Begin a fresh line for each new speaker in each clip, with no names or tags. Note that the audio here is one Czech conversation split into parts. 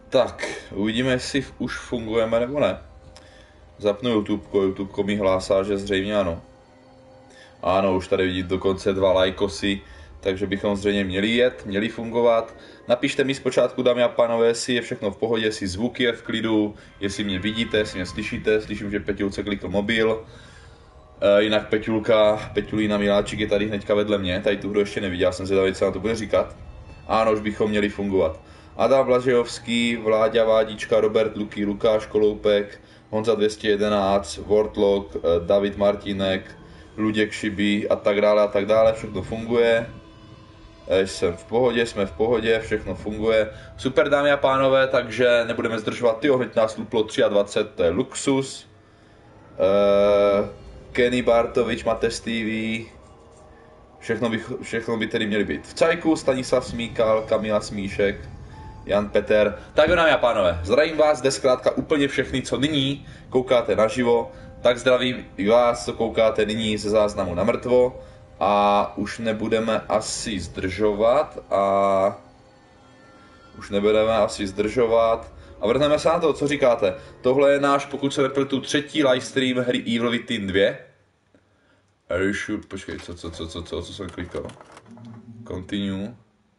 Tak, uvidíme, jestli už fungujeme nebo ne. Zapnu YouTubeko mi hlásá, že zřejmě ano. Ano, už tady vidíte dokonce 2 lajkosy, takže bychom zřejmě měli fungovat. Napište mi zpočátku, dámy a pánové, jestli je všechno v pohodě, jestli zvuk je v klidu, jestli mě vidíte, jestli mě slyšíte. Slyším, že Peťulce klikl mobil. Jinak Peťulína Miláček je tady hnedka vedle mě, tady tu hru ještě neviděl, jsem zvědavý, co na to bude říkat. Ano, už bychom měli fungovat. Adam Blažejovský, Vláďa Vádička, Robert Luky, Lukáš Koloupek, Honza 211, Wortlock, David Martinek, Luděk Šibí a tak dále, všechno funguje. Jsme v pohodě, všechno funguje. Super, dámy a pánové, takže nebudeme zdržovat, hned nás luplo 23, to je luxus. Kenny Bartovič, Mates TV, všechno by tedy měli být v cajku, Stanislav Smíkal, Kamila Smíšek, Jan Peter. Tak dámy a pánové, zdravím vás zde zkrátka úplně všechny, co nyní koukáte naživo, tak zdravím i vás, co koukáte nyní ze záznamu na mrtvo a už nebudeme asi zdržovat a vrhneme se na to, co říkáte. Tohle je náš, pokud se nepletu, 3. livestream hry Evil Within 2. Počkej, co jsem klikal? Continue.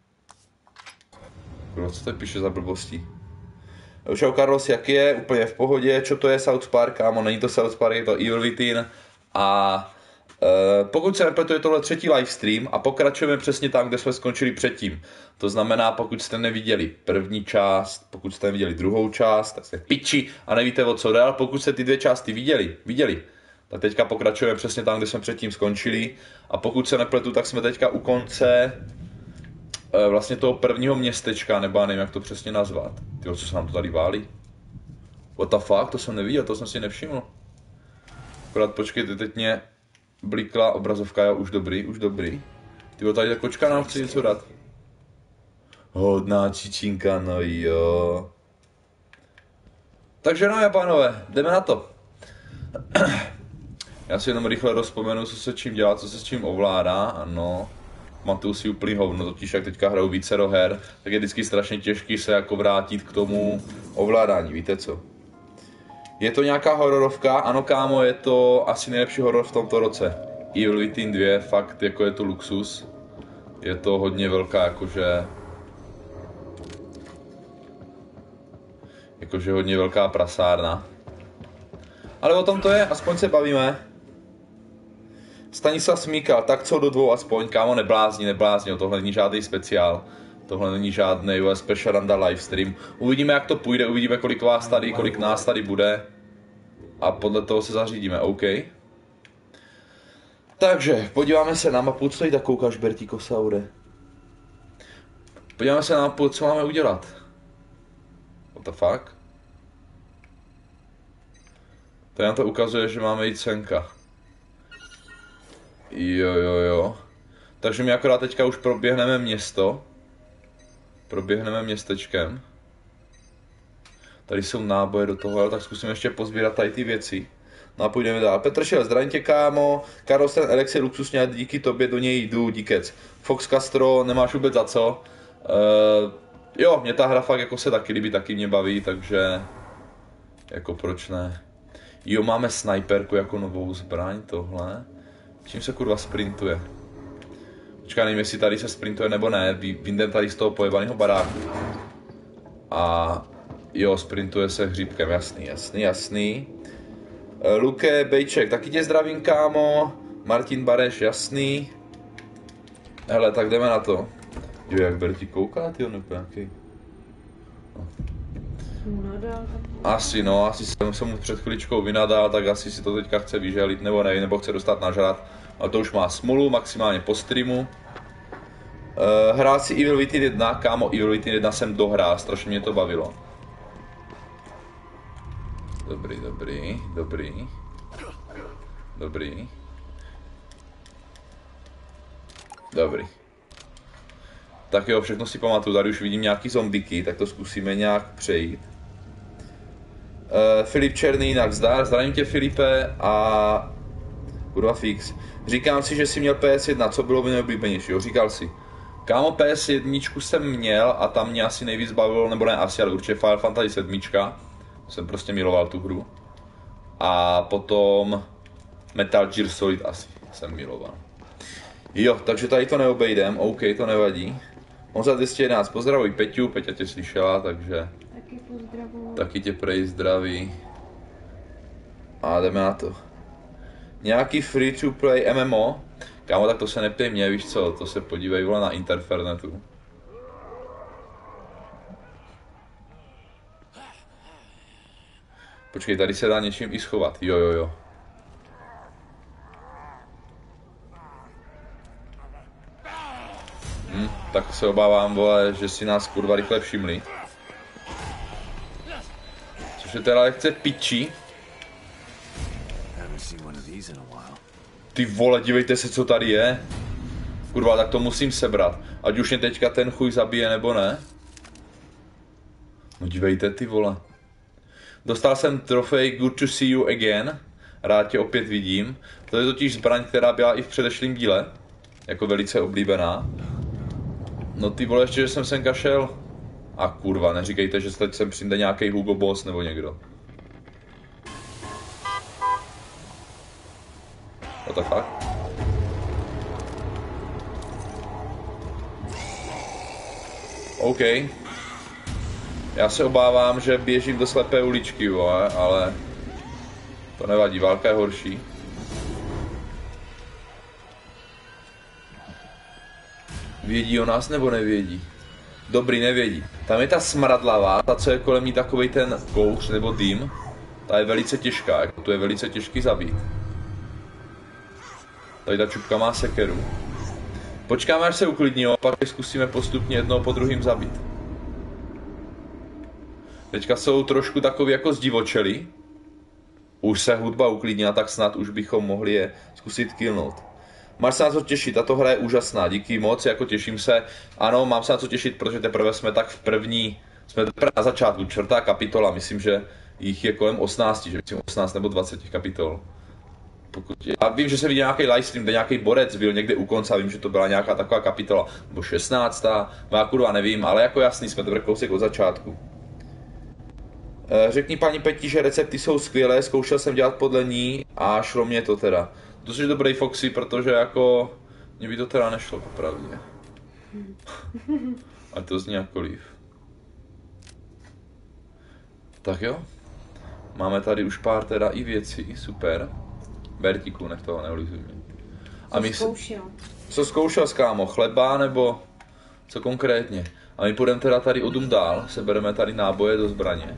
Co to píše za blbosti? Čau Carlos, jak je? Úplně v pohodě. Čo to je South Park? Kámo, není to South Park, je to Evil Within. A pokud se nepletu, je tohle 3. livestream a pokračujeme přesně tam, kde jsme skončili předtím. To znamená, pokud jste neviděli první část, pokud jste neviděli druhou část, tak jste piči a nevíte, o co jde, ale pokud jste ty 2 části viděli, tak teďka pokračujeme přesně tam, kde jsme předtím skončili. A pokud se nepletu, tak jsme teďka u konce vlastně toho prvního městečka, nebo já nevím, jak to přesně nazvat. Tyjo, co se nám to tady válí? What the fuck, to jsem neviděl, to jsem si nevšiml. Akorát počkejte, teď mě blikla obrazovka, jo, už dobrý. Tyjo, tady ta kočka nám chce něco dát. Hodná čičinka, no jo. Takže no, pánové, jdeme na to. Já si jenom rychle rozpomenu, co se čím dělá, co se s čím ovládá, ano. Matuju si úplný hovno, totiž jak teďka hraju vícero her, tak je vždycky strašně těžký se jako vrátit k tomu ovládání, víte co? Je to nějaká hororovka, ano kámo, je to asi nejlepší horor v tomto roce. Evil Within 2, fakt jako je to luxus. Je to hodně velká jakože hodně velká prasárna. Ale o tom to je, aspoň se bavíme. Stanislav Smíkal, tak co do 2 aspoň, kámo, neblázni, tohle není žádný speciál. Tohle není žádný special randa livestream. Uvidíme, jak to půjde, uvidíme, kolik nás tady bude. A podle toho se zařídíme, OK? Takže, podíváme se na mapu, co tady tak koukáš, Bertíko Saure? Podíváme se na mapu, co máme udělat. What the fuck? Tady nám to ukazuje, že máme jít senka. Jo. Takže my akorát teďka už proběhneme město. Proběhneme městečkem. Tady jsou náboje do toho, ale tak zkusíme ještě pozbírat tady ty věci. No a půjdeme dál. Petr Šel, zdravím tě, kámo. Karol, ten elixir luxusně, díky tobě do něj jdu, díkec. Fox Castro, nemáš vůbec za co. Jo, mě ta hra fakt jako se taky líbí, taky mě baví, takže jako proč ne. Jo, máme snajperku jako novou zbraň, tohle. Čím se kurva sprintuje? Počkej, nevím, jestli tady se sprintuje nebo ne, vyjdem tady z toho pojebaného baráku. A jo, sprintuje se hříbkem, jasný. Luke Bejček, taky tě zdravím, kámo. Martin Bareš, jasný. Hele, tak jdeme na to. Jo, jak Berti kouká, tyjo, nebo nějaký. Asi jsem mu před chviličkou vynadal, tak asi si to teďka chce vyželit, nebo ne, nebo chce dostat nažrat. Ale to už má smůlu, maximálně po streamu. Hrál si Evil Within 1, kámo, Evil Within 1 jsem dohrál, strašně mě to bavilo. Dobrý. Tak jo, všechno si pamatuju, tady už vidím nějaký zombiky, tak to zkusíme nějak přejít. Filip Černý, jinak zdravím tě, Filipe, a kurva fix. Říkám si, že jsi měl PS1, co bylo by nejoblíbenější, jo, říkal si. Kámo, PS1 jsem měl a tam mě asi nejvíc bavilo, nebo ne asi, ale určitě Final Fantasy 7. Jsem prostě miloval tu hru. A potom Metal Gear Solid asi jsem miloval. Jo, takže tady to neobejdem, OK, to nevadí. Honza 211, pozdravuj Peťu, Peťa tě slyšela, takže...
Taky pozdravuj.
Taky tě prej zdraví. A jdeme na to. Nějaký free to play MMO? Kámo, tak to se neptej mě, víš co, to se podívej vole na Interfernetu. Počkej, tady se dá něčím i schovat, jo. Tak se obávám, vole, že si nás kurva rychle všimli. Což je teda lehce pičí. Ty vole, dívejte se, co tady je. Kurva, tak to musím sebrat. Ať už mě teďka ten chuj zabije, nebo ne. No dívejte, ty vole. Dostal jsem trofej Good to see you again. Rád tě opět vidím. To je totiž zbraň, která byla i v předešlém díle. Jako velice oblíbená. No ty vole, ještě, že jsem sem kašel. A kurva, neříkejte, že teď sem přijde nějaký Hugo Boss nebo někdo. No tak fakt. OK. Já se obávám, že běžím do slepé uličky, vole, ale to nevadí, válka je horší. Vědí o nás nebo nevědí? Dobrý, nevědí. Tam je ta smradlavá, ta co je kolem ní takovej ten kouř nebo dým. Ta je velice těžká, jako tu je velice těžký zabít. Tady ta čupka má sekeru. Počkáme, až se uklidní, a pak zkusíme postupně jednoho po druhým zabít. Teďka jsou trošku takový jako zdivočeli. Už se hudba uklidnila, tak snad už bychom mohli je zkusit killnout. Máš se na co těšit, tato hra je úžasná, díky moc, jako těším se. Ano, mám se na co těšit, protože teprve jsme tak jsme teprve na začátku, 4. kapitola, myslím, že jich je kolem 18, že myslím 18 nebo 20 kapitol. Já vím, že se viděl nějaký livestream, kde nějaký borec byl někde u konce, vím, že to byla nějaká taková kapitola, nebo 16. Já kurva nevím, ale jako jasný, jsme teprve kousek od začátku. Řekni paní Peti, že recepty jsou skvělé, zkoušel jsem dělat podle ní a šlo mě to teda. To jsi dobrý Foxy, protože jako mně by to teda nešlo popravdě. A to zní jakkoliv. Tak jo. Máme tady už pár teda i věcí, super. Bertíku, nech toho neolizuj mě.
A my zkoušel?
Co zkoušel, kámo? Chleba nebo co konkrétně? A my půjdeme teda tady odum dál, sebereme tady náboje do zbraně.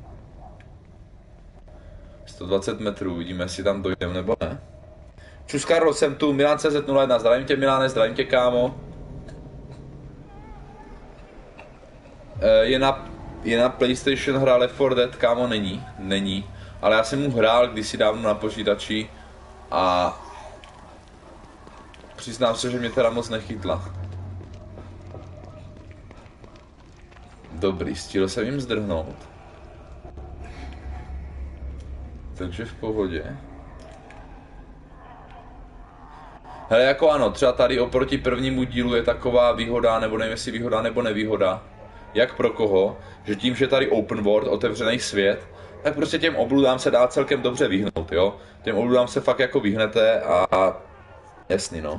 120 metrů, uvidíme, jestli tam dojdeme nebo ne. Čus Karlo, jsem tu, Milan CZ01, zdravím tě Milane, zdravím tě kámo. Je na PlayStation hra Left 4 Dead, kámo, není. Ale já jsem mu hrál kdysi dávno na počítači a přiznám se, že mě teda moc nechytla. Dobrý, stihl jsem jim zdrhnout. Takže v pohodě. Hele, jako ano, třeba tady oproti prvnímu dílu je taková výhoda, nebo nevím jestli výhoda nebo nevýhoda. Jak pro koho, že tím, že tady open world, otevřený svět, tak prostě těm obludám se dá celkem dobře vyhnout, jo. Těm obludám se fakt jako vyhnete a jasný, no.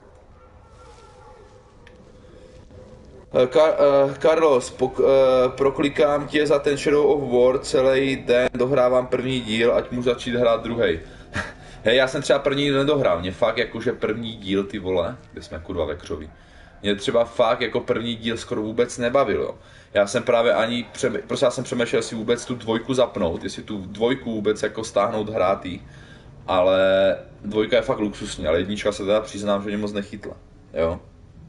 Carlos, proklikám tě za ten Shadow of War, celý den dohrávám první díl, ať můžu začít hrát druhej. Hej, já jsem třeba první díl nedohrál, mě fakt jakože první díl, ty vole, kde jsme kurva ve křoví. Mě třeba fakt jako první díl skoro vůbec nebavil, jo. Já jsem právě prostě já jsem přemýšlel, jestli vůbec tu dvojku zapnout, jestli tu dvojku vůbec jako stáhnout hrátý. Ale dvojka je fakt luxusní, ale jednička se teda přiznám, že mě moc nechytla, jo.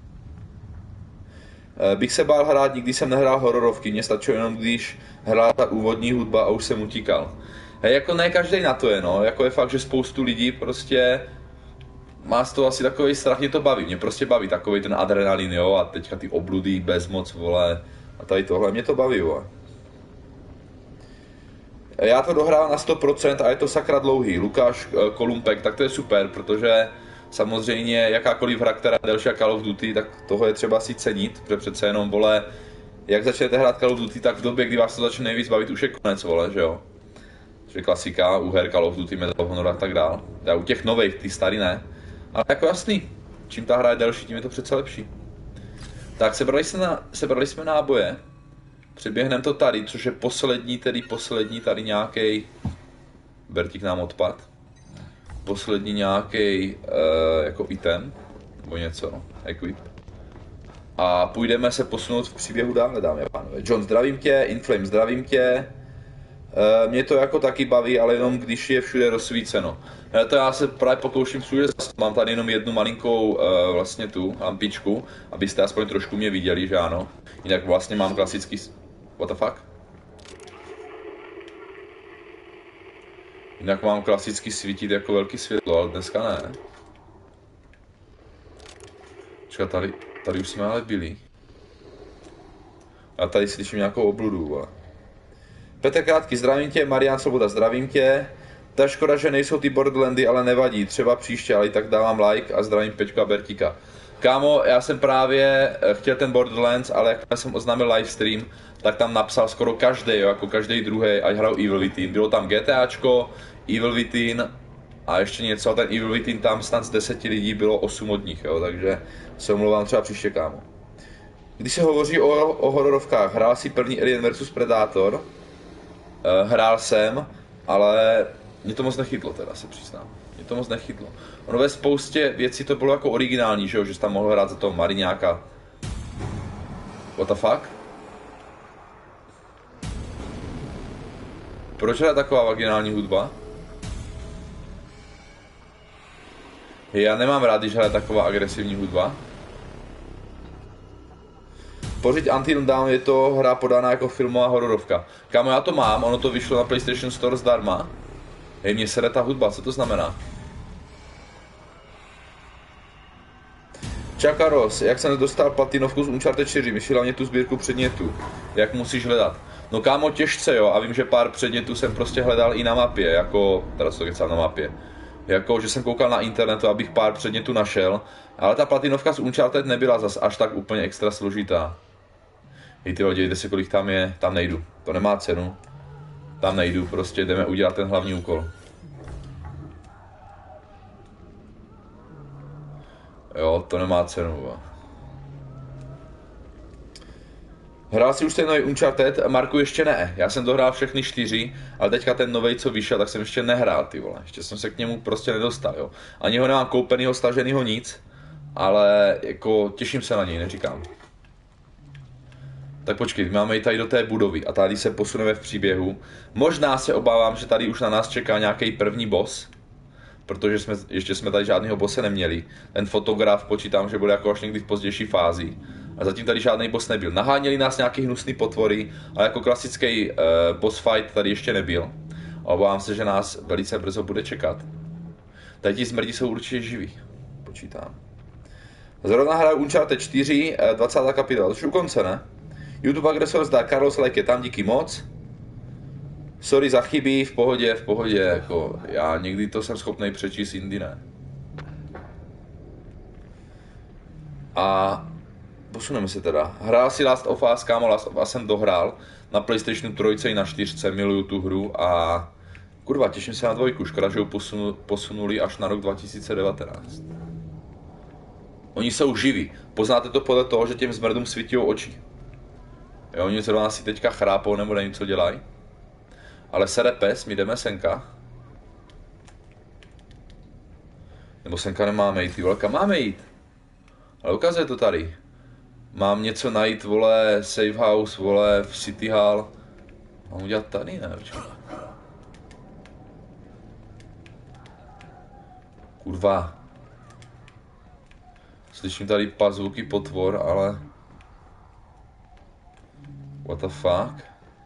Bych se bál hrát, nikdy jsem nehrál hororovky, mně stačilo jenom, když hrála ta úvodní hudba a už jsem utíkal. Hej, jako ne každý na to je, no, jako je fakt, že spoustu lidí prostě má z toho asi takový strach, mě to baví, mě prostě baví takový ten adrenalin, jo, a teďka ty obludy, bezmoc, vole, a tady tohle, mě to baví, jo. Já to dohrál na 100% a je to sakra dlouhý, Lukáš Kolumpek, tak to je super, protože samozřejmě jakákoliv hra, která je delší Call of Duty, tak toho je třeba si cenit, protože přece jenom, vole, jak začnete hrát Call of Duty, tak v době, kdy vás to začne nejvíc bavit, už je konec, vole, že jo. Což je klasika u her Call of Duty, Medal of Honor a tak dál. Já u těch nových, ty starý ne. Ale jako jasný, čím ta hra je delší, tím je to přece lepší. Tak, sebrali jsme náboje. Přeběhneme to tady, což je poslední tady nějaký. Bertík nám odpad. Poslední nějaký jako item, nebo něco, equip. A půjdeme se posunout v příběhu dále, dámy a pánové. John, zdravím tě, Inflame, zdravím tě. Mě to jako taky baví, ale jenom když je všude rozsvíceno. To já se právě pokouším všude, mám tady jenom jednu malinkou vlastně tu lampičku, abyste aspoň trošku mě viděli, že ano. Jinak vlastně mám klasický... What the fuck? Jinak mám klasicky svítit jako velký světlo, ale dneska ne. Čekat, tady už jsme ale byli. A tady slyším nějakou obludu, ale... Petr Krátký, zdravím tě, Marián Svoboda, zdravím tě. Ta škoda, že nejsou ty Borderlandy, ale nevadí, třeba příště, ale i tak dávám like a zdravím Peťka a Bertíka. Kámo, já jsem právě chtěl ten Borderlands, ale jak jsem oznámil livestream, tak tam napsal skoro každý, jako každý druhý, ať hrajou Evil Within. Bylo tam GTAčko, Evil Within a ještě něco, a ten Evil Within tam snad z 10 lidí bylo 8 od nich, jo, takže se omlouvám třeba příště, kámo. Když se hovoří o hororovkách, hrál si první Alien vs Predator? Hrál jsem, ale mě to moc nechytlo, teda se přiznám. Mě to moc nechytlo. Ono ve spoustě věcí to bylo jako originální, že jo, že jsi tam mohl hrát za toho Mariňáka. What the fuck? Proč je taková vaginální hudba? Já nemám rád, když hraje taková agresivní hudba. Pořiď Until Dawn, je to hra podaná jako filmová hororovka. Kámo, já to mám, ono to vyšlo na PlayStation Store zdarma. Hej, mě sere ta hudba, co to znamená? Čakaros, jak jsem dostal platinovku z Uncharted 4, myslí hlavně tu sbírku předmětů. Jak musíš hledat? No kámo, těžce jo, a vím, že pár předmětů jsem prostě hledal i na mapě, jako, teda to kecám na mapě. Jako, že jsem koukal na internetu, abych pár předmětů našel, ale ta platinovka z Uncharted nebyla zas až tak úplně extra složitá. Hej ty lidi, se kolik tam je, tam nejdu, to nemá cenu. Tam nejdu, prostě jdeme udělat ten hlavní úkol. Jo, to nemá cenu. Hrál si už ten nový Uncharted? Marku, ještě ne. Já jsem dohrál všechny 4, ale teďka ten novej, co vyšel, tak jsem ještě nehrál, ty vole. Ještě jsem se k němu prostě nedostal, jo. Ani ho nemám koupenýho, staženýho, nic. Ale jako těším se na něj, neříkám. Tak počkej, máme i tady do té budovy a tady se posuneme v příběhu. Možná se obávám, že tady už na nás čeká nějaký první boss. Protože ještě jsme tady žádného bosse neměli. Ten fotograf počítám, že bude jako až někdy v pozdější fázi. A zatím tady žádný boss nebyl. Naháněli nás nějaký hnusný potvory, ale jako klasický boss fight tady ještě nebyl. A obávám se, že nás velice brzo bude čekat. Tady ti smrdi jsou určitě živí. Počítám. Zrovna hraju Uncharted 4, 20. kapitola. To už u konce, ne? YouTube agresor zdá Carlos Like je tam, díky moc. Sorry za chyby, v pohodě, jako já někdy to jsem schopný přečíst, jindy ne. A posuneme se teda. Hrál si Last of Us, kámo, Last of Us jsem dohrál na PlayStationu 3 i na 4, miluju tu hru a kurva, těším se na 2, škoda, že ho posunuli až na rok 2019. Oni jsou živí, poznáte to podle toho, že těm zmrdům svítí oči. Jo, oni zrovna si teďka chrápou nebo nevím, co dělají. Ale sere pes, my jdeme senka. Nebo senka nemáme jít, ty vole, kam máme jít? Ale ukazuje to tady. Mám něco najít, vole, safe house, vole, v City Hall. Mám udělat tady, ne? Kurva. Slyším tady pazvuky potvor, ale... What the fuck?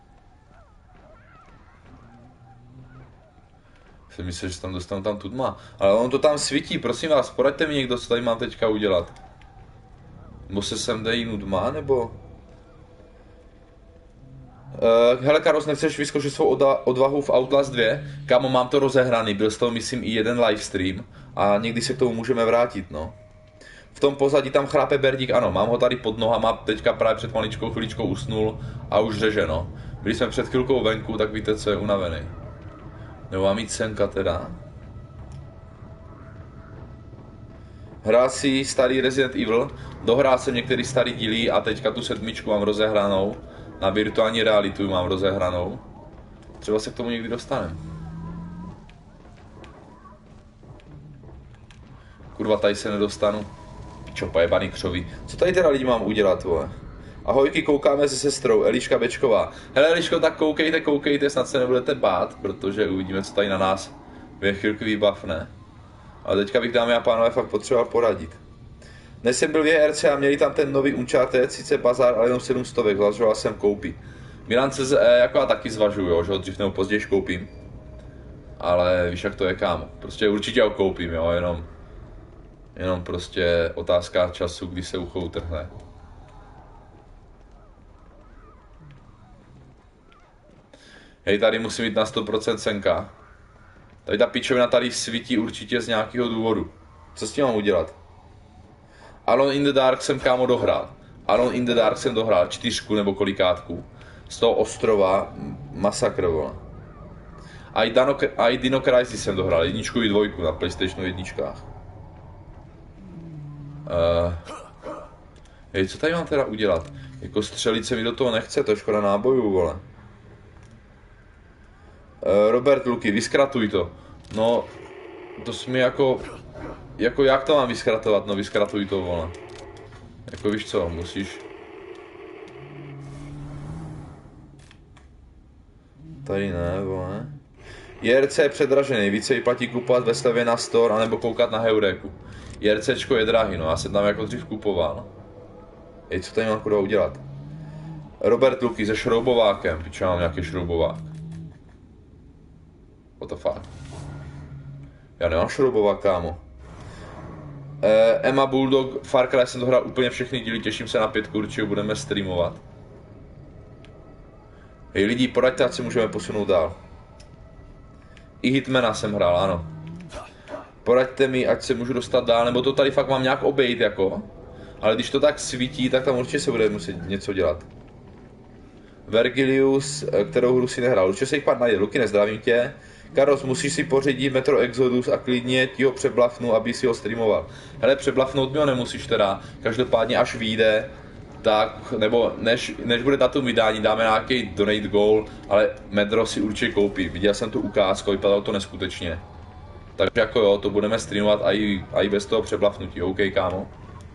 Jsem myslel, že tam dostanu tam tudma. Ale on to tam svítí, prosím vás, poraďte mi někdo, co tady mám teďka udělat. Nebo se sem dají nudma, nebo... Hele Karos, nechceš vyzkoušet svou odvahu v Outlast 2? Kámo, mám to rozehraný, byl z toho myslím i jeden livestream a někdy se k tomu můžeme vrátit, no. V tom pozadí tam chrápe Berdík, ano, mám ho tady pod nohama, teďka právě před maličkou chviličkou usnul a už řeže, no. Byli jsme před chvilkou venku, tak víte, co je unavený. Nebo mám jít senka teda. Hrál si starý Resident Evil, dohrál jsem některý starý díly a teďka tu 7 mám rozehranou. Na virtuální realitu mám rozehranou. Třeba se k tomu někdy dostaneme. Kurva, tady se nedostanu. Pičo, pojebaný křoví. Co tady teda lidi mám udělat, vole? Ahojky, koukáme se sestrou, Eliška Bečková. Hele Eliško, tak koukejte, snad se nebudete bát, protože uvidíme, co tady na nás v chvilku vybavne. Ale teďka bych, dámy a pánové, fakt potřeboval poradit. Dnes jsem byl v JRC a měli tam ten nový Uncharted, sice bazár, ale jenom 700, zvažoval jsem koupit. Milan CZE, jako já taky zvažuju, jo, že ho dřív nebo později koupím. Ale víš, jak to je, kámo. Prostě určitě ho koupím, jo, jenom prostě otázka času, kdy se ucho utrhne. Hej, tady musím jít na 100% senka. Tady ta pičovina tady svítí určitě z nějakého důvodu. Co s tím mám udělat? Alone in the Dark jsem, kámo, dohrál. Alone in the Dark jsem dohrál 4 nebo kolikátku. Z toho ostrova masakr, vole. A i Dino Crisis jsem dohrál, 1 i 2 na PlayStationu 1. Hej, co tady mám teda udělat? Jako střelit se mi do toho nechce, to je škoda nábojů, vole. Robert Luky, vyskratuj to. No, to jsi mi jako jak to mám vyskratovat? No, vyskratuj to, vole. Jako víš co, musíš... Tady ne, vole. JRC je předražený, více vyplatí kupovat ve slevě na store, anebo koukat na Heuréku. JRCčko je drahý, no, já jsem tam jako dřív kupoval. Ej, co tady mám kurva udělat? Robert Luky se šroubovákem, piče, mám nějaký šroubovák. What the fuck? Já nemám šroubovák, kámo. Emma Bulldog, Far Cry jsem dohrál úplně všechny díly, těším se na 5, určitě budeme streamovat. Hej lidi, poraďte, ať se můžeme posunout dál. I Hitmana jsem hrál, ano. Poraďte mi, ať se můžu dostat dál, nebo to tady fakt mám nějak obejít, jako. Ale když to tak svítí, tak tam určitě se bude muset něco dělat. Vergilius, kterou hru si nehrál, určitě se jich pár najde. Luky, nezdravím tě. Karos, musíš si pořídit Metro Exodus a klidně ti ho přeblafnu, aby si ho streamoval. Hele, přeblafnout mi ho nemusíš teda, každopádně až vyjde, tak, nebo než bude datum vydání, dáme nějaký donate goal, ale Metro si určitě koupí. Viděl jsem tu ukázku, vypadalo to neskutečně. Takže jako jo, to budeme streamovat a i bez toho přeblafnutí, OK, kámo?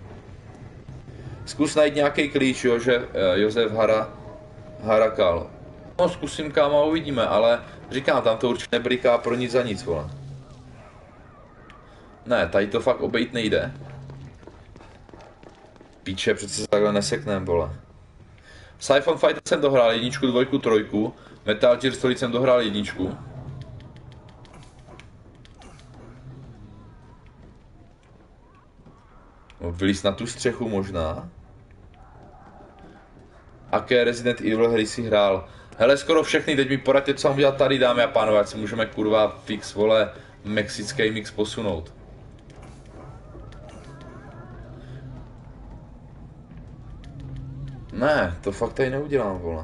Zkus najít nějaký klíč, jo, že Josef Harakal. No zkusím, kámo, uvidíme, ale říkám, tam to určitě nebriká pro nic za nic, vole. Ne, tady to fakt obejít nejde. Píče, přece se takhle neseknem, vole. Siphon Fighter jsem dohrál 1, 2, 3. Metal Gear Solid jsem dohrál 1. No, vylíz na tu střechu možná. Aké Resident Evil hry si hrál? Hele, skoro všechny, teď mi poradte, co mám dělat tady, dámy a pánové, ať si můžeme kurva fix, vole, mexický mix posunout. Ne, to fakt tady neudělám, vole.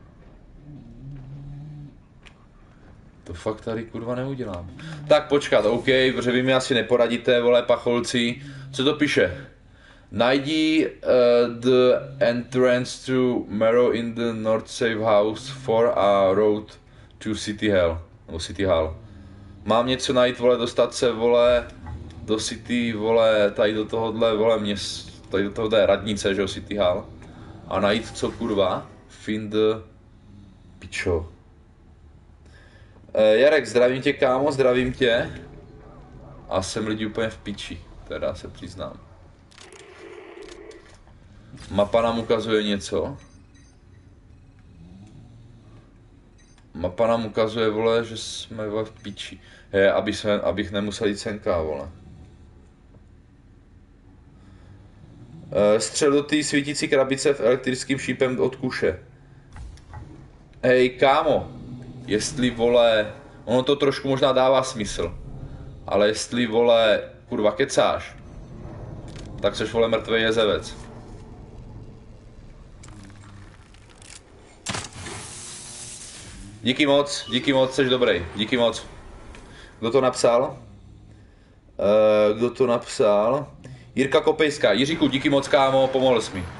To fakt tady kurva neudělám. Tak počkat, OK, protože vy mi asi neporadíte, vole, pacholci. Co to píše? Najdi the entrance to Marrow in the North Safe House for a road to City Hall. Nebo City Hall. Mám něco najít, vole, dostat se, vole, do City, vole, tady do tohohle, vole, měst, tady do tohohle radnice, že jo, City Hall. A najít co, kurva? Find pičo. Jarek, zdravím tě, kámo, zdravím tě. A jsem lidi úplně v piči, teda se přiznám. Mapa nám ukazuje něco. Mapa nám ukazuje, vole, že jsme, vole, v piči. Abych nemusel jít senka, vole. Střel do té svítící krabice v elektrickým šípem od kuše. Hej, kámo, jestli, vole, ono to trošku možná dává smysl, ale jestli, vole, kurva, kecáš, tak seš, vole, mrtvý jezevec. Díky moc, seš dobrý, díky moc. Kdo to napsal? Kdo to napsal? Jirka Kopejská. Jiříku, díky moc, kámo, pomohl jsi mi.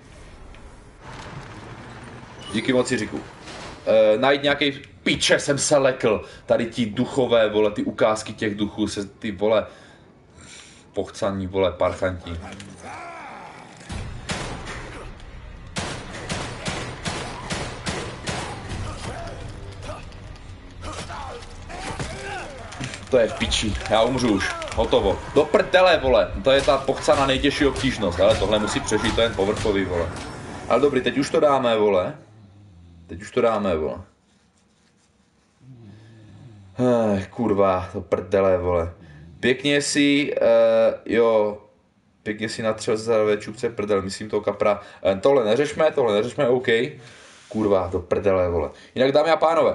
Díky moc, Jiříku. Najít nějaký piče, jsem se lekl. Tady ti duchové, vole, ty ukázky těch duchů, se ty, vole, pochcaní, vole, parchanti. To je v piči, já umřu už, hotovo. Do prdele, vole, to je ta pochcaná nejtěžší obtížnost, ale tohle musí přežít, to je jen povrchový, vole. Ale dobrý, teď už to dáme, vole. Kurva, to prdele, vole. Pěkně si, pěkně si natřel za čupce prdel, myslím toho kapra. Tohle neřešme, OK. Kurva, to prdele, vole. Jinak, dámy a pánové,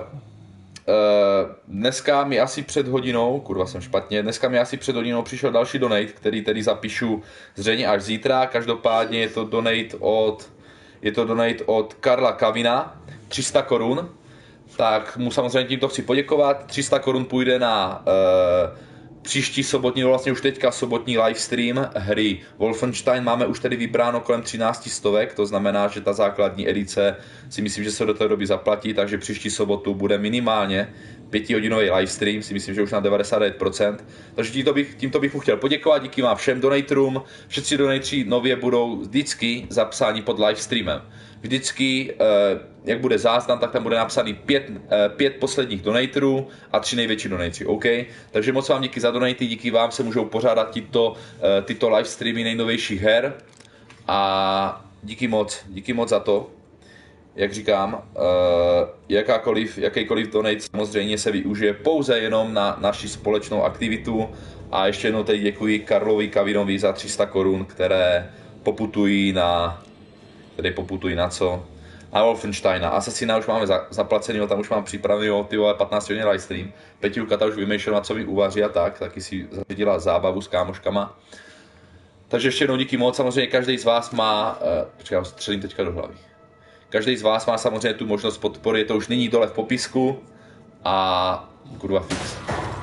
dneska mi asi před hodinou, dneska mi asi před hodinou přišel další donate, který tedy zapíšu zřejmě až zítra. Každopádně je to donate od Karla Kavina, 300 korun. Tak mu samozřejmě tímto chci poděkovat. 300 korun půjde na příští sobotní, vlastně už teďka sobotní livestream hry Wolfenstein. Máme už tedy vybráno kolem 13 stovek, to znamená, že ta základní edice si myslím, že se do té doby zaplatí, takže příští sobotu bude minimálně 5hodinový livestream, si myslím, že už na 99%. Takže tímto bych mu chtěl poděkovat, díky vám všem donatorům. Všetci donatoři nově budou vždycky zapsáni pod livestreamem. Vždycky, jak bude záznam, tak tam bude napsaný 5 posledních donatorů a 3 největší donatoři, OK? Takže moc vám díky za donaty, díky vám se můžou pořádat tyto livestreamy nejnovějších her a díky moc za to. Jak říkám, jakýkoliv donate samozřejmě se využije pouze jenom na naši společnou aktivitu a ještě jednou teď děkuji Karlovi Kavinovi za 300 korun, které poputují na co? Na Wolfensteina. Assassina už máme zaplacený, tam už mám připravený ty vole 15 hodin livestream. Peťulka ta už vymýšlela, co mi uvaří a tak, taky si zařídila zábavu s kámoškama. Takže ještě jednou díky moc, samozřejmě každý z vás má, já střelím teďka do hlavy. Každý z vás má samozřejmě tu možnost podpory, je to už nyní dole v popisku a kurva fix.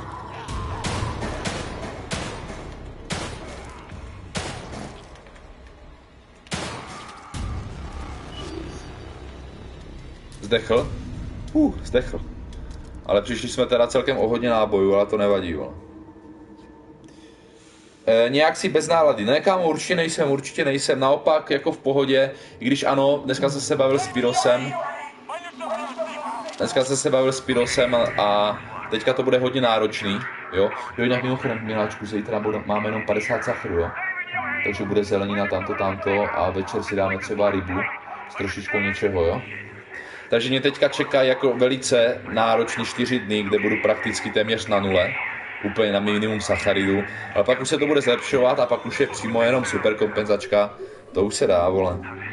Zdechl. Ale přišli jsme teda celkem o hodně nábojů, ale to nevadí, vole. Nějak si bez nálady. Ne, kámo, určitě nejsem. Naopak, jako v pohodě, i když ano, dneska jsem se bavil s Pirosem a teďka to bude hodně náročný, jo. Jo, jinak mimochodem, miláčku, zítra máme jenom 50 sacharu, jo. Takže bude zelenina tamto a večer si dáme třeba rybu s trošičkou něčeho, jo. Takže mě teďka čeká jako velice náročný 4 dny, kde budu prakticky téměř na nule, úplně na minimum sacharidu, ale pak už se to bude zlepšovat a pak už je přímo jenom super kompenzačka, to už se dá, vole.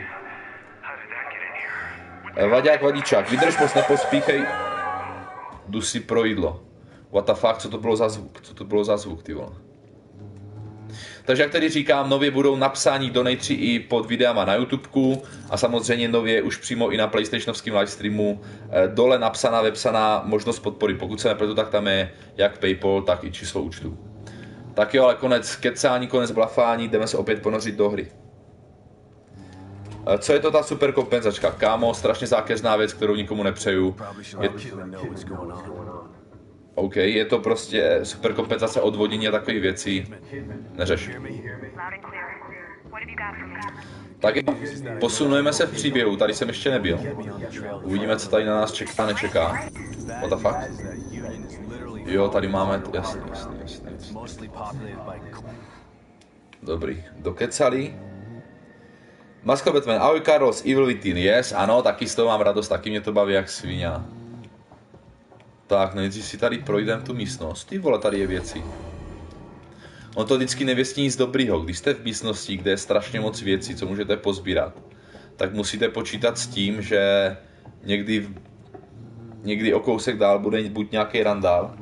Vaďák, vadičák, vydrž moc, nepospíchej, jdu si pro jídlo. What the fuck, co to bylo za zvuk, ty vole. Takže jak tedy říkám, nově budou napsání donatři i pod videama na YouTubeku a samozřejmě nově už přímo i na PlayStationovském livestreamu dole vepsaná možnost podpory. Pokud se nepletu, tak tam je jak PayPal, tak i číslo účtu. Tak jo, ale konec kecání, konec blafání, jdeme se opět ponořit do hry. Co je to ta super kompenzačka? Kámo, strašně zákeřná věc, kterou nikomu nepřeju. OK, je to prostě super kompenzace odvodění a takové věci. Neřeš. Tak posunujeme se v příběhu, tady jsem ještě nebyl. Uvidíme, co tady na nás čeká, nečeká. What the fuck? Jo, tady máme, jasný. Dobrý, dokecali. Masko Batman, ahoj Carlos, Evil Within, yes, ano, taky z toho mám radost, taky mě to baví jak svině. Tak, nejdřív si tady projdeme tu místnost. Ty vole, tady je věci. On to vždycky nevěstí nic dobrýho. Když jste v místnosti, kde je strašně moc věcí, co můžete pozbírat, tak musíte počítat s tím, že někdy někdy o kousek dál bude buď nějaký randál.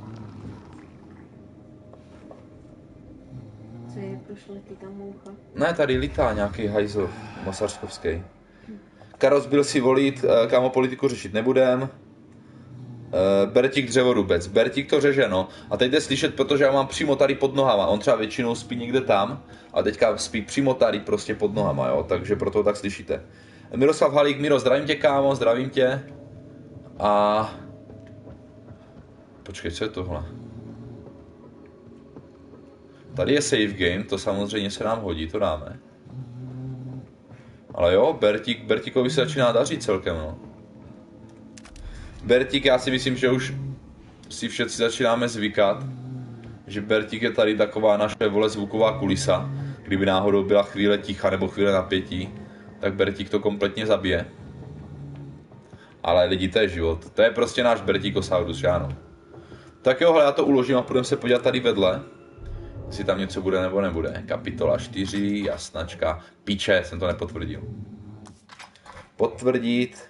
Co je, proč letí tam moucha?
Ne, tady lítá nějaký hajzl masařskovský. Karos byl si volit, kámo, politiku řešit nebudem. Bertík dřevorubec. Bertík to řeže, no. A teď jde slyšet, protože já mám přímo tady pod nohama. On třeba většinou spí někde tam, a teďka spí přímo tady prostě pod nohama, jo. Takže proto tak slyšíte. Miroslav Halík, Miro, zdravím tě, kámo, zdravím tě. A... Počkej, co je tohle? Tady je save game, to samozřejmě se nám hodí, to dáme. Ale jo, Bertíkovi se začíná dařit celkem, no. Bertík, já si myslím, že už si všetci začínáme zvykat, že Bertík je tady taková naše, vole, zvuková kulisa. Kdyby náhodou byla chvíle ticha nebo chvíle napětí, tak Bertík to kompletně zabije. Ale lidi, to je život. To je prostě náš Bertíkosaurus, že ano. Tak jo, hele, já to uložím a půjdeme se podívat tady vedle. Jestli tam něco bude nebo nebude. Kapitola 4, jasnačka. Píče, jsem to nepotvrdil. Potvrdit.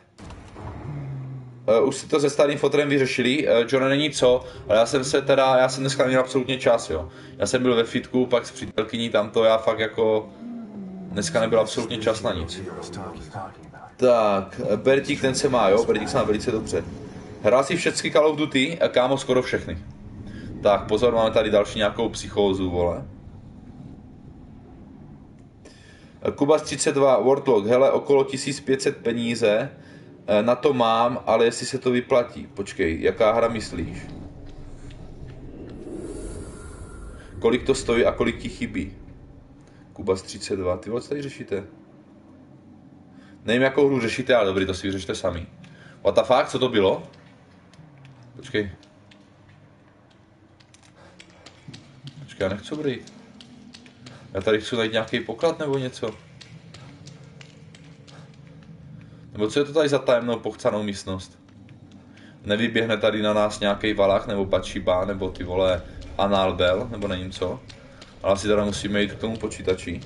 Už si to se starým fotrem vyřešili. John, není co, ale já jsem dneska neměl absolutně čas, jo. Já jsem byl ve fitku, pak s přítelkyní tamto, já fakt jako... Dneska nebyl absolutně čas na nic. Tak, Bertík ten se má, jo, Bertík se má velice dobře. Hrál si všechny Call of Duty, kámo, skoro všechny. Tak, pozor, máme tady další nějakou psychózu, vole. Kubas 32, Warthog, hele, okolo 1500 peníze. Na to mám, ale jestli se to vyplatí. Počkej, jaká hra myslíš? Kolik to stojí a kolik ti chybí? Kubas 32, ty vole, co tady řešíte? Nevím, jakou hru řešíte, ale dobrý, to si vyřešte sami. What the fuck, co to bylo? Počkej. Počkej, já nechci brýt. Já tady chci najít nějaký poklad nebo něco. Nebo co je to tady za tajemnou pochcanou místnost? Nevyběhne tady na nás nějaký valach, nebo Bachiba, nebo ty vole Analbel, nebo nevím co. Ale asi teda musíme jít k tomu počítači.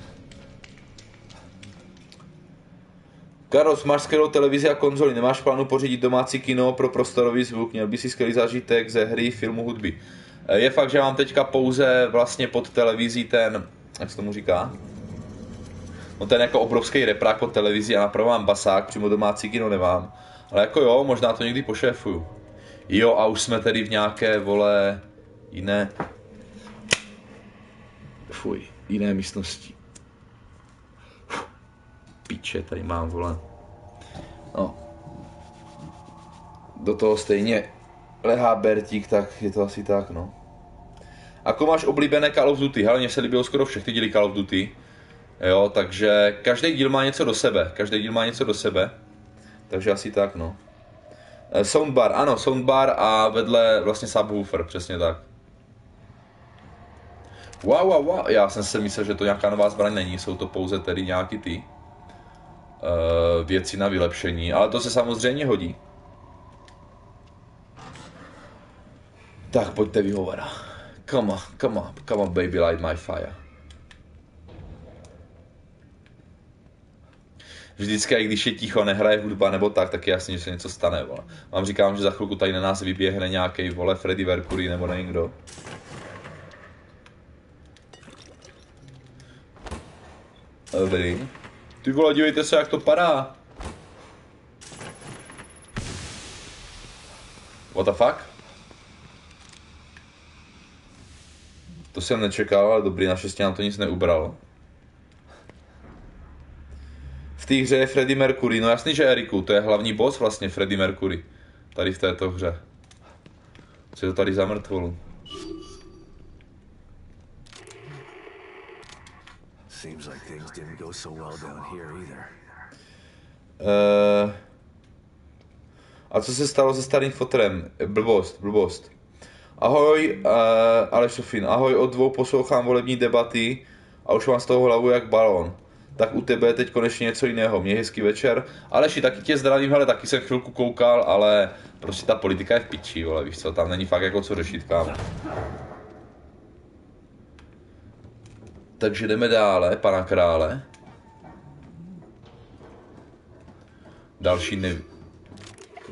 Karos, máš skvělou televizi a konzoli, nemáš plánu pořídit domácí kino pro prostorový zvuk, měl by si skvělý zážitek ze hry, filmu, hudby. Je fakt, že mám teďka pouze vlastně pod televizí ten, jak se tomu říká? No ten jako obrovský reprák pod televizí a napravo mám basák, přímo domácí kino nemám. Ale jako jo, možná to někdy pošéfuju. Jo, a už jsme tedy v nějaké, vole, jiné... Fuj, jiné místnosti. Píče, tady mám, vole. No. Do toho stejně lehá Bertík, tak je to asi tak, no. Ako máš oblíbené Call of Duty? Hele, mně se líbilo skoro všechny díly Call of Duty. Jo, takže každý díl má něco do sebe. Takže asi tak, no. Soundbar, ano, soundbar a vedle vlastně subwoofer, přesně tak. Wow, já jsem si myslel, že to nějaká nová zbraň není, jsou to pouze tedy nějaký ty věci na vylepšení, ale to se samozřejmě hodí. Tak, pojďte vyhovara. Come on, baby, light my fire. Vždycky, i když je ticho, nehraje hudba nebo tak je jasně, že se něco stane, vole. Vám říkám, že za chvilku tady na nás vyběhne nějaký, vole, Freddie Mercury nebo někdo. Dobrý. Ty vole, dívejte se, jak to padá. What the fuck? To jsem nečekal, ale dobrý, naštěstí nám to nic neubralo. V té hře je Freddie Mercury, no jasný, že Eriku, to je hlavní boss vlastně Freddie Mercury. Tady v této hře. Co je to tady za mrtvolu? A co se stalo se starým fotrem? Blbost. Ahoj, Aleš Sofín, ahoj, od dvou poslouchám volební debaty a už mám z toho hlavu jak balón. Tak u tebe je teď konečně něco jiného, měj hezký večer. Aleši, taky tě zdravím, hele, taky jsem chvilku koukal, ale prostě ta politika je v piči, vole, víš co, tam není fakt jako co řešit, kámo. Takže jdeme dále, pana krále.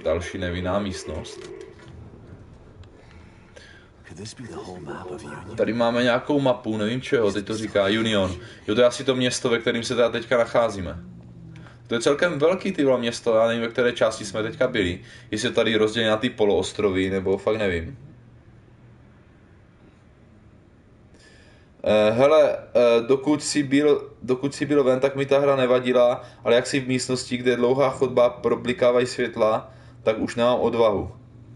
Další nevinná místnost. Tady máme nějakou mapu, nevím čeho, teď to říká Union. Jo, to je asi to město, ve kterém se teda teďka nacházíme. To je celkem velký tyhle město, já nevím, ve které části jsme teďka byli. Jestli tady rozdělí na ty poloostrovy, nebo fakt nevím. Hele, dokud jsi byl ven, tak mi ta hra nevadila, ale jak jsi v místnosti, kde je dlouhá chodba, problikávají světla, tak už nemám odvahu.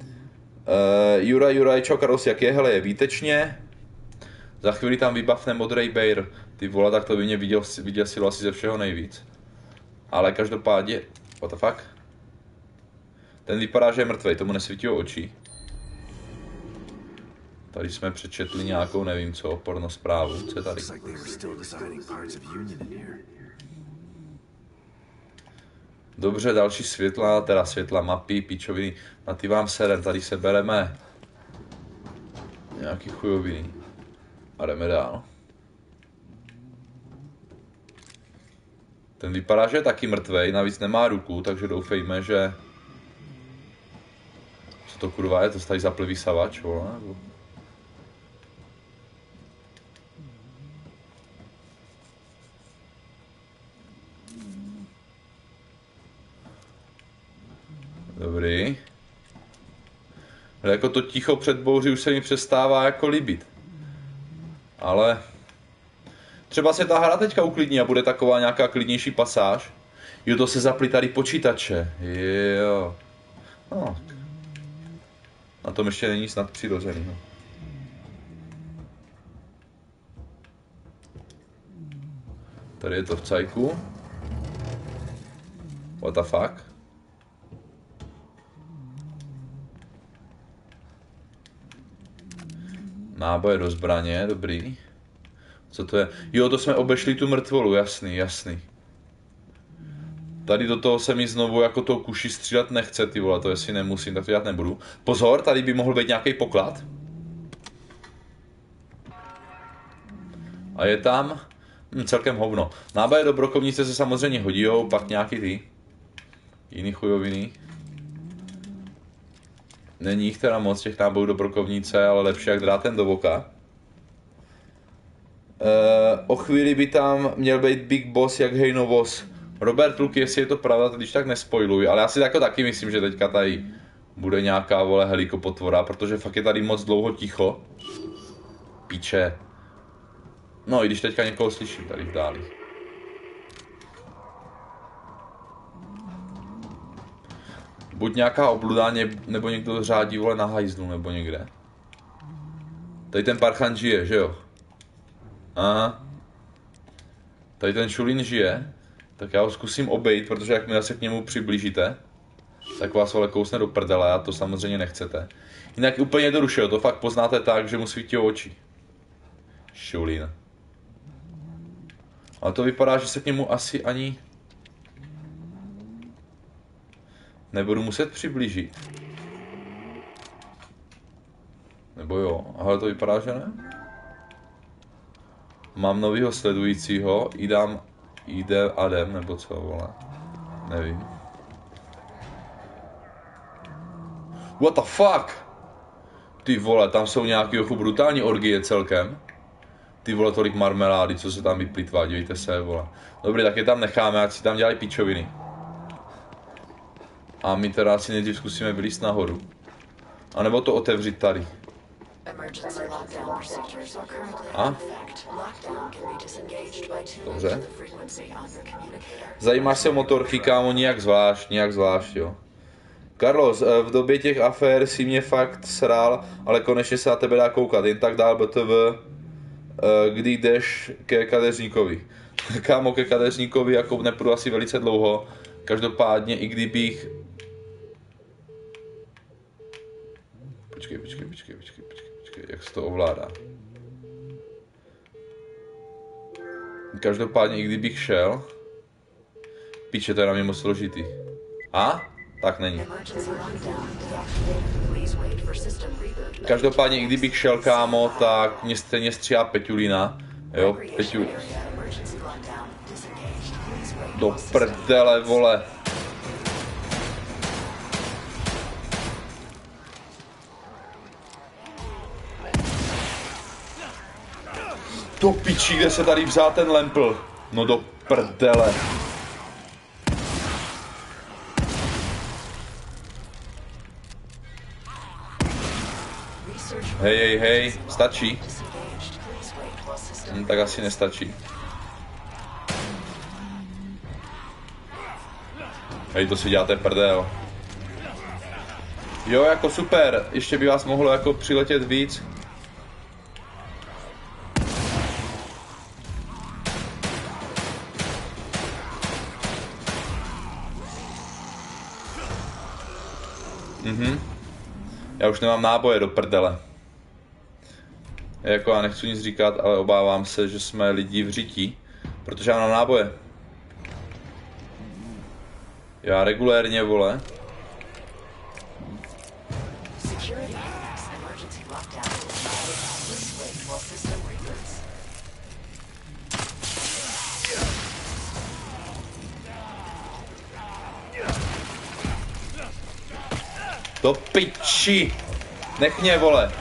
Juraj, čau Karos, jak je? Hele, je výtečně. Za chvíli tam vybavne modrý bejr. Ty vole, tak to by mě vyděsilo asi ze všeho nejvíc. Ale každopádně, what the fuck? Ten vypadá, že je mrtvej, tomu nesvítí oči. Tady jsme přečetli nějakou, nevím co, pornosprávu, co je tady? Dobře, další světla, teda světla, mapy, pičoviny, na ty vám serem, tady se bereme nějaký chujoviny a jdeme dál. Ten vypadá, že je taky mrtvej, navíc nemá ruku, takže doufejme, že... Co to kurva je, to tady zaplivý savač, vole? Dobrý. Ale jako to ticho před bouří už se mi přestává jako líbit. Ale... Třeba se ta hra teďka uklidní a bude taková nějaká klidnější pasáž. Jo, to se zapli tady počítače. Jo. No. Na tom ještě není snad přirozený. No. Tady je to v cajku. What the fuck? Náboje do zbraně, dobrý. Co to je? Jo, to jsme obešli tu mrtvolu, jasný. Tady do toho se mi znovu jako toho kuši střílet nechce, ty vole, to jestli nemusím, tak to dělat nebudu. Pozor, tady by mohl být nějaký poklad. A je tam celkem hovno. Náboje do brokovnice se samozřejmě hodijou, pak nějaký ty jiný chujoviny. Není jich teda moc těch nábojů do brokovnice, ale lepší jak drátem do voka. O chvíli by tam měl být Big Boss jak Hejnovos. Robert Luke, jestli je to pravda, to když tak nespoiluj, ale já si jako taky myslím, že teďka tady bude nějaká vole helikopotvora, protože fakt je tady moc dlouho ticho. Píče. No i když teďka někoho slyším tady v dáli. Buď nějaká obluda, nebo někdo řádí vole na hajzlu, nebo někde. Tady ten parchan žije, že jo? Aha. Tady ten šulín žije. Tak já ho zkusím obejít, protože jakmile se k němu přiblížíte, tak vás vole kousne do prdele a to samozřejmě nechcete. Jinak úplně jednoduše, to fakt poznáte tak, že mu svítí oči. Šulín. Ale to vypadá, že se k němu asi ani nebudu muset přiblížit. Nebo jo, ale to vypadá, že ne? Mám novýho sledujícího, jde Adem, nebo co, vole. Nevím. What the fuck? Ty vole, tam jsou nějaký brutální orgie celkem. Ty vole, tolik marmelády, co se tam vyplýtvá, dívejte se, vole. Dobrý, tak je tam necháme, ať si tam dělají pičoviny. A my teda si nejdřív zkusíme vylízt nahoru. A nebo to otevřít tady. A? Dobře. Zajímáš se o motorky, kámo, nějak zvlášť, jo. Carlos, v době těch afér si mě fakt srál, ale konečně se na tebe dá koukat, jen tak dál BTV, kdy jdeš ke kadeřníkovi. Kámo, ke kadeřníkovi jako nepůjdu asi velice dlouho, každopádně i kdybych... Počkej, jak se to ovládá. Každopádně i kdybych šel... Píče, to je na mě moc složitý. A? Tak není. Každopádně i kdybych šel, kámo, tak mě stejně stříhá Peťulina. Jo, Peťulina. Do prdele, vole. Do pičí, kde se tady vzal ten lempl? No do prdele. Hej, stačí? Tak asi nestačí. Hej, to si děláte prdel. Jo, jako super, ještě by vás mohlo jako přiletět víc. Já už nemám náboje do prdele. Jako já nechci nic říkat, ale obávám se, že jsme lidi v řití, protože já mám náboje. Já regulérně, vole. Do piči! Nech mě, vole!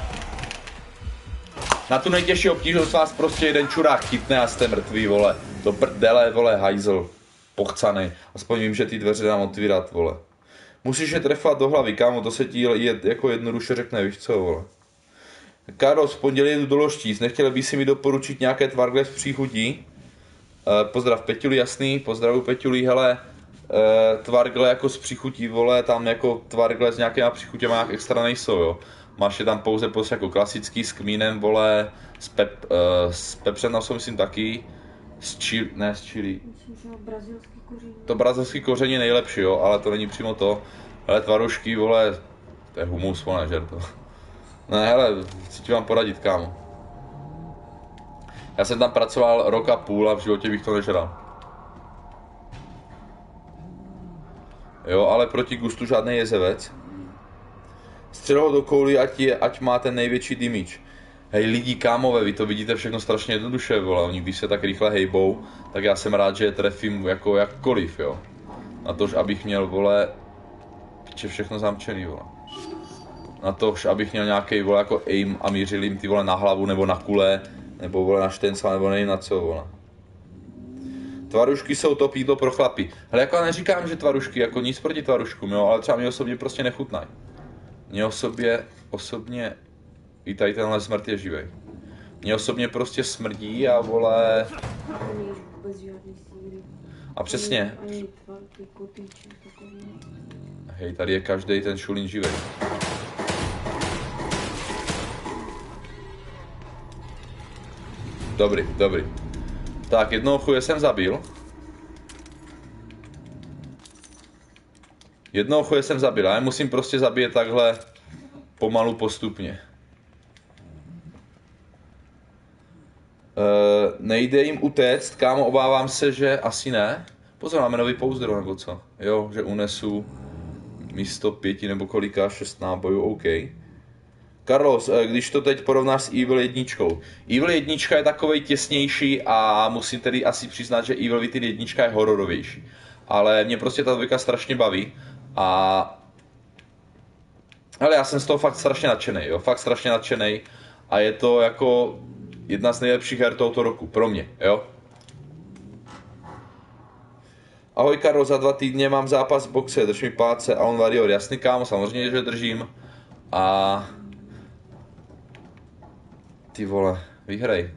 Na tu nejtěžší obtížnost vás prostě jeden čurák chytne a jste mrtví, vole. Do prdele, vole, hajzl. Pochcanej. Aspoň vím, že ty dveře dám otvírat, vole. Musíš je trefat do hlavy, kámo, to se ti jako jednoduše řekne, víš co, vole. Carlos, v pondělí jdu do Loštíc, nechtěl by si mi doporučit nějaké tvargle s příchutí? Pozdrav Peťuli, jasný, pozdravuji Peťuli, hele. Tvargle jako s příchutí, vole, tam jako tvargle s nějakýma příchutěma jak extra nejsou, jo. Máš je tam pouze prostě jako klasický s kmínem, vole, s pepřem, no, myslím taky, s chili, ne s chili. To brazilský koření je nejlepší, jo, ale to není přímo to. Hele, tvarušky, vole, to je humus, vole, nežer to. Ne, hele, chci ti vám poradit, kámo. Já jsem tam pracoval rok a půl a v životě bych to nežral. Jo, ale proti gustu žádný jezevec. Střelou do kouli, ať má ten největší damage. Hej lidi, kámové, vy to vidíte všechno strašně jednoduše, vole. Oni když se tak rychle hejbou, tak já jsem rád, že je trefím jako jakkoliv, jo. Na tož, abych měl, vole, piče, všechno zamčený, vole. Na tož, abych měl nějaký, vole, jako aim a mířil jim ty, vole, na hlavu nebo na kule, nebo, vole, na štenca, nebo nevím na co, vole. Tvarušky jsou top jídlo pro chlapy. Hele, jako já neříkám, že tvarušky, jako nic proti tvaruškům, jo, ale třeba mě osobně prostě nechutnají. Mně osobně, i tady tenhle smrt je živej. Mně osobně prostě smrdí a, vole... A přesně. Hej, tady je každý ten šulín živej. Dobrý. Tak, jednoho chuje jsem zabil. Jednoho chuje jsem zabil, ale musím prostě zabíjet takhle pomalu postupně. Nejde jim utéct, kámo, obávám se, že asi ne. Pozor, máme nový pouzdro, nebo co? Jo, že unesu místo 5 nebo kolika, 6 nábojů, OK. Carlos, když to teď porovnáš s Evil 1. Evil 1 je takovej těsnější a musím tedy asi přiznat, že Evil Within 1 je hororovější. Ale mě prostě ta dvojka strašně baví a... Hele, já jsem z toho fakt strašně nadšenej, jo, fakt strašně nadšenej a je to jako jedna z nejlepších her tohoto roku, pro mě, jo. Ahoj Karlo, za 2 týdny mám zápas v boxe, drž mi palce a on Warrior, jasný kámo, samozřejmě, že držím a... Ty vole, vyhrej.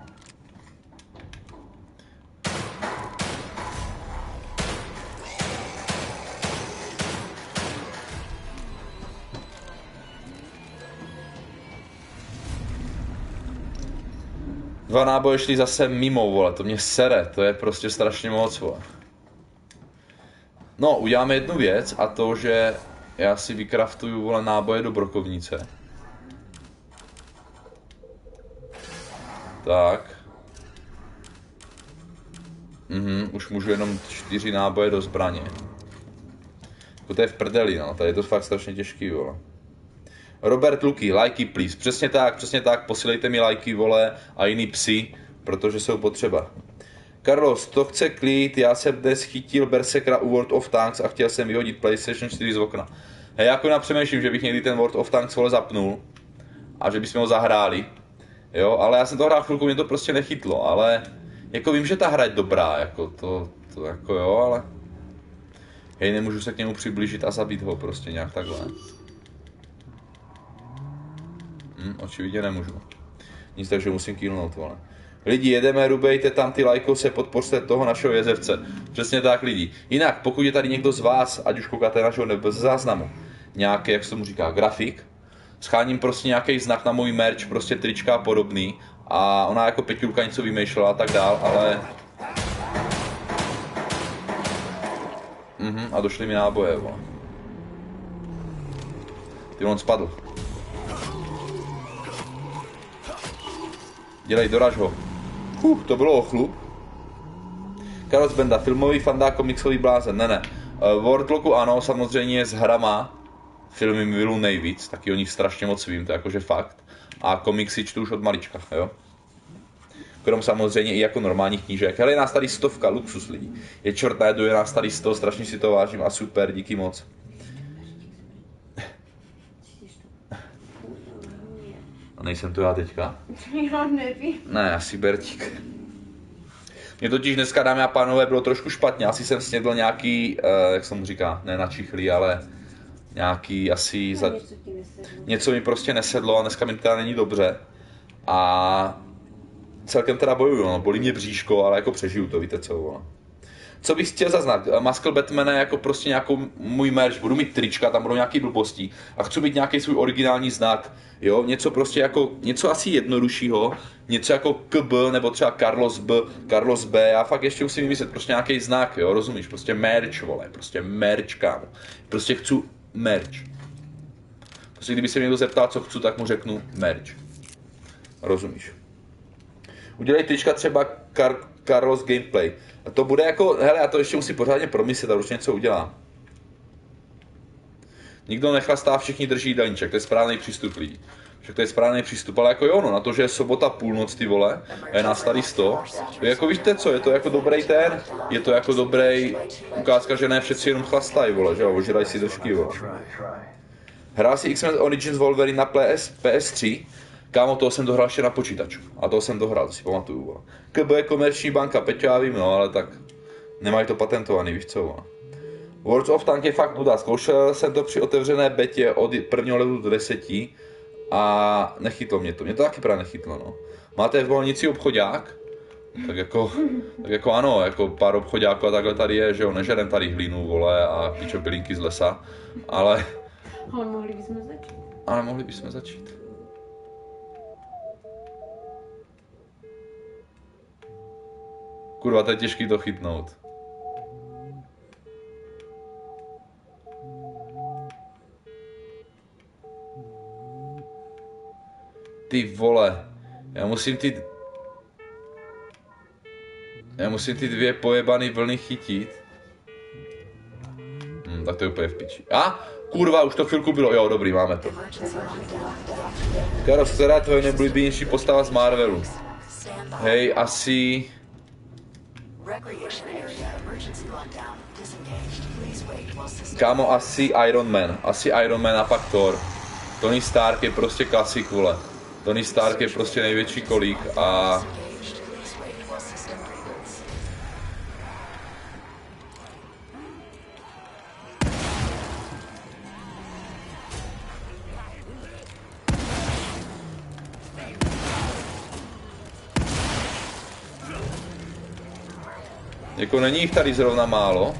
Dva náboje šli zase mimo, vole, to mě sere, to je prostě strašně moc, vole. No, uděláme jednu věc a to, že já si vykraftuju, vole, náboje do brokovnice. Tak. Už můžu jenom 4 náboje do zbraně. To je v prdeli, no, tady je to fakt strašně těžký, vole. Robert Luky, lajky please, přesně tak, posílejte mi lajky, vole, a jiný psy, protože jsou potřeba. Carlos, to chce klid, já jsem dnes chytil Berserkera u World of Tanks a chtěl jsem vyhodit PlayStation 4 z okna. Hej, jako já přemýšlím, že bych někdy ten World of Tanks, vole, zapnul a že bychom ho zahráli. Jo, ale já jsem to hrál chvilku, mě to prostě nechytlo, ale jako vím, že ta hra je dobrá, jako to jako jo, ale hej, nemůžu se k němu přiblížit a zabít ho prostě nějak takhle. Očividně nemůžu. Nic, takže musím kýlnout, vole. Lidi, jedeme, rubejte tam ty lajkose, podpořte toho našeho jezevce. Přesně tak, lidi. Jinak, pokud je tady někdo z vás, ať už koukáte našeho nebo z záznamu, nějaký, jak se tomu říká, grafik, scháním prostě nějaký znak na můj merch, prostě trička a podobný. A ona jako Peťulka něco vymýšlela a tak dál, ale... a došly mi náboje, vole. Ty on spadl. Dělej, doraž ho. To bylo ochlup. Carlos Benda, filmový fandák, komiksový blázen, ne. Worldlocku ano, samozřejmě s hrama. Filmy miluji nejvíc, taky o nich strašně moc vím, to je jakože fakt. A komiksy čtu už od malička, jo. Krom samozřejmě i jako normálních knížek. Hele, je nás tady 100, luxus lidí. Je čort na jedu, je nás tady 100, strašně si to vážím a super, díky moc. A nejsem to já teďka?
Já nevím.
Ne, asi Bertík. Mně totiž dneska, dámy a pánové, bylo trošku špatně. Asi jsem snědl nějaký, jak se mu říká, ne načichlý, ale nějaký asi... Něco mi prostě nesedlo a dneska mi teda není dobře. A celkem teda bojuju, no. Bolí mě bříško, ale jako přežiju to, víte co, vole. Co bych chtěl zaznat? Maskl Batmana jako prostě nějakou můj merch, budu mít trička, tam budou nějaký blbosti a chci mít nějaký svůj originální znak, jo, něco prostě jako, něco asi jednoduššího, něco jako KB nebo třeba Carlos B, já fakt ještě musím vymyslet prostě nějaký znak, jo, rozumíš, prostě merch, vole, prostě merch, kámo, prostě chci merch. Prostě kdyby se mě někdo zeptal, co chci, tak mu řeknu merch, rozumíš. Udělej trička třeba Carlos Gameplay. A to bude jako, hele, já to ještě musím pořádně promyslet a už něco udělám. Nikdo nechlastá, všichni drží jídelníček, to je správný přístup lidí. Však to je správný přístup, ale jako jo, no, na to, že je sobota půlnoc, ty vole, a je nás tady 100, to je jako, víte co, je to jako dobrý je to jako dobrý ukázka, že ne všetci jenom chlastají, vole, že jo, ožírají si držky, vole. Hrál si X-Men Origins Wolverine na PS3, kámo, toho jsem dohrál ještě na počítaču. A toho jsem dohrál, to si pamatuju, vole. KB je komerční banka, Peťo, já vím, no, ale tak nemají to patentovaný, víš co, vole. World of Tank je fakt nuda, zkoušel jsem to při otevřené betě od prvního levelu do 10 a nechytlo mě to taky právě nechytlo, no. Máte v Volnici obchodák? Tak jako ano, jako pár obchodáků a takhle tady je, že jo, nežerem tady hlínu, vole, a pičopilinky z lesa, ale...
Ale mohli bychom začít.
Kurva, to je těžký to chytnout. Ty vole, já musím ty dvě pojebaný vlny chytit. Tak to je úplně v piči. A? Kurva, už to chvilku bylo. Jo, dobrý, máme to. Karos, která je tvoje nejoblíbenější postava z Marvelu? Hej, asi... Kámo, asi Iron Man. Asi Iron Man a pak Thor. Tony Stark je prostě klasik, vole. Tony Stark je prostě největší kolík a... Jako není jich tady zrovna málo.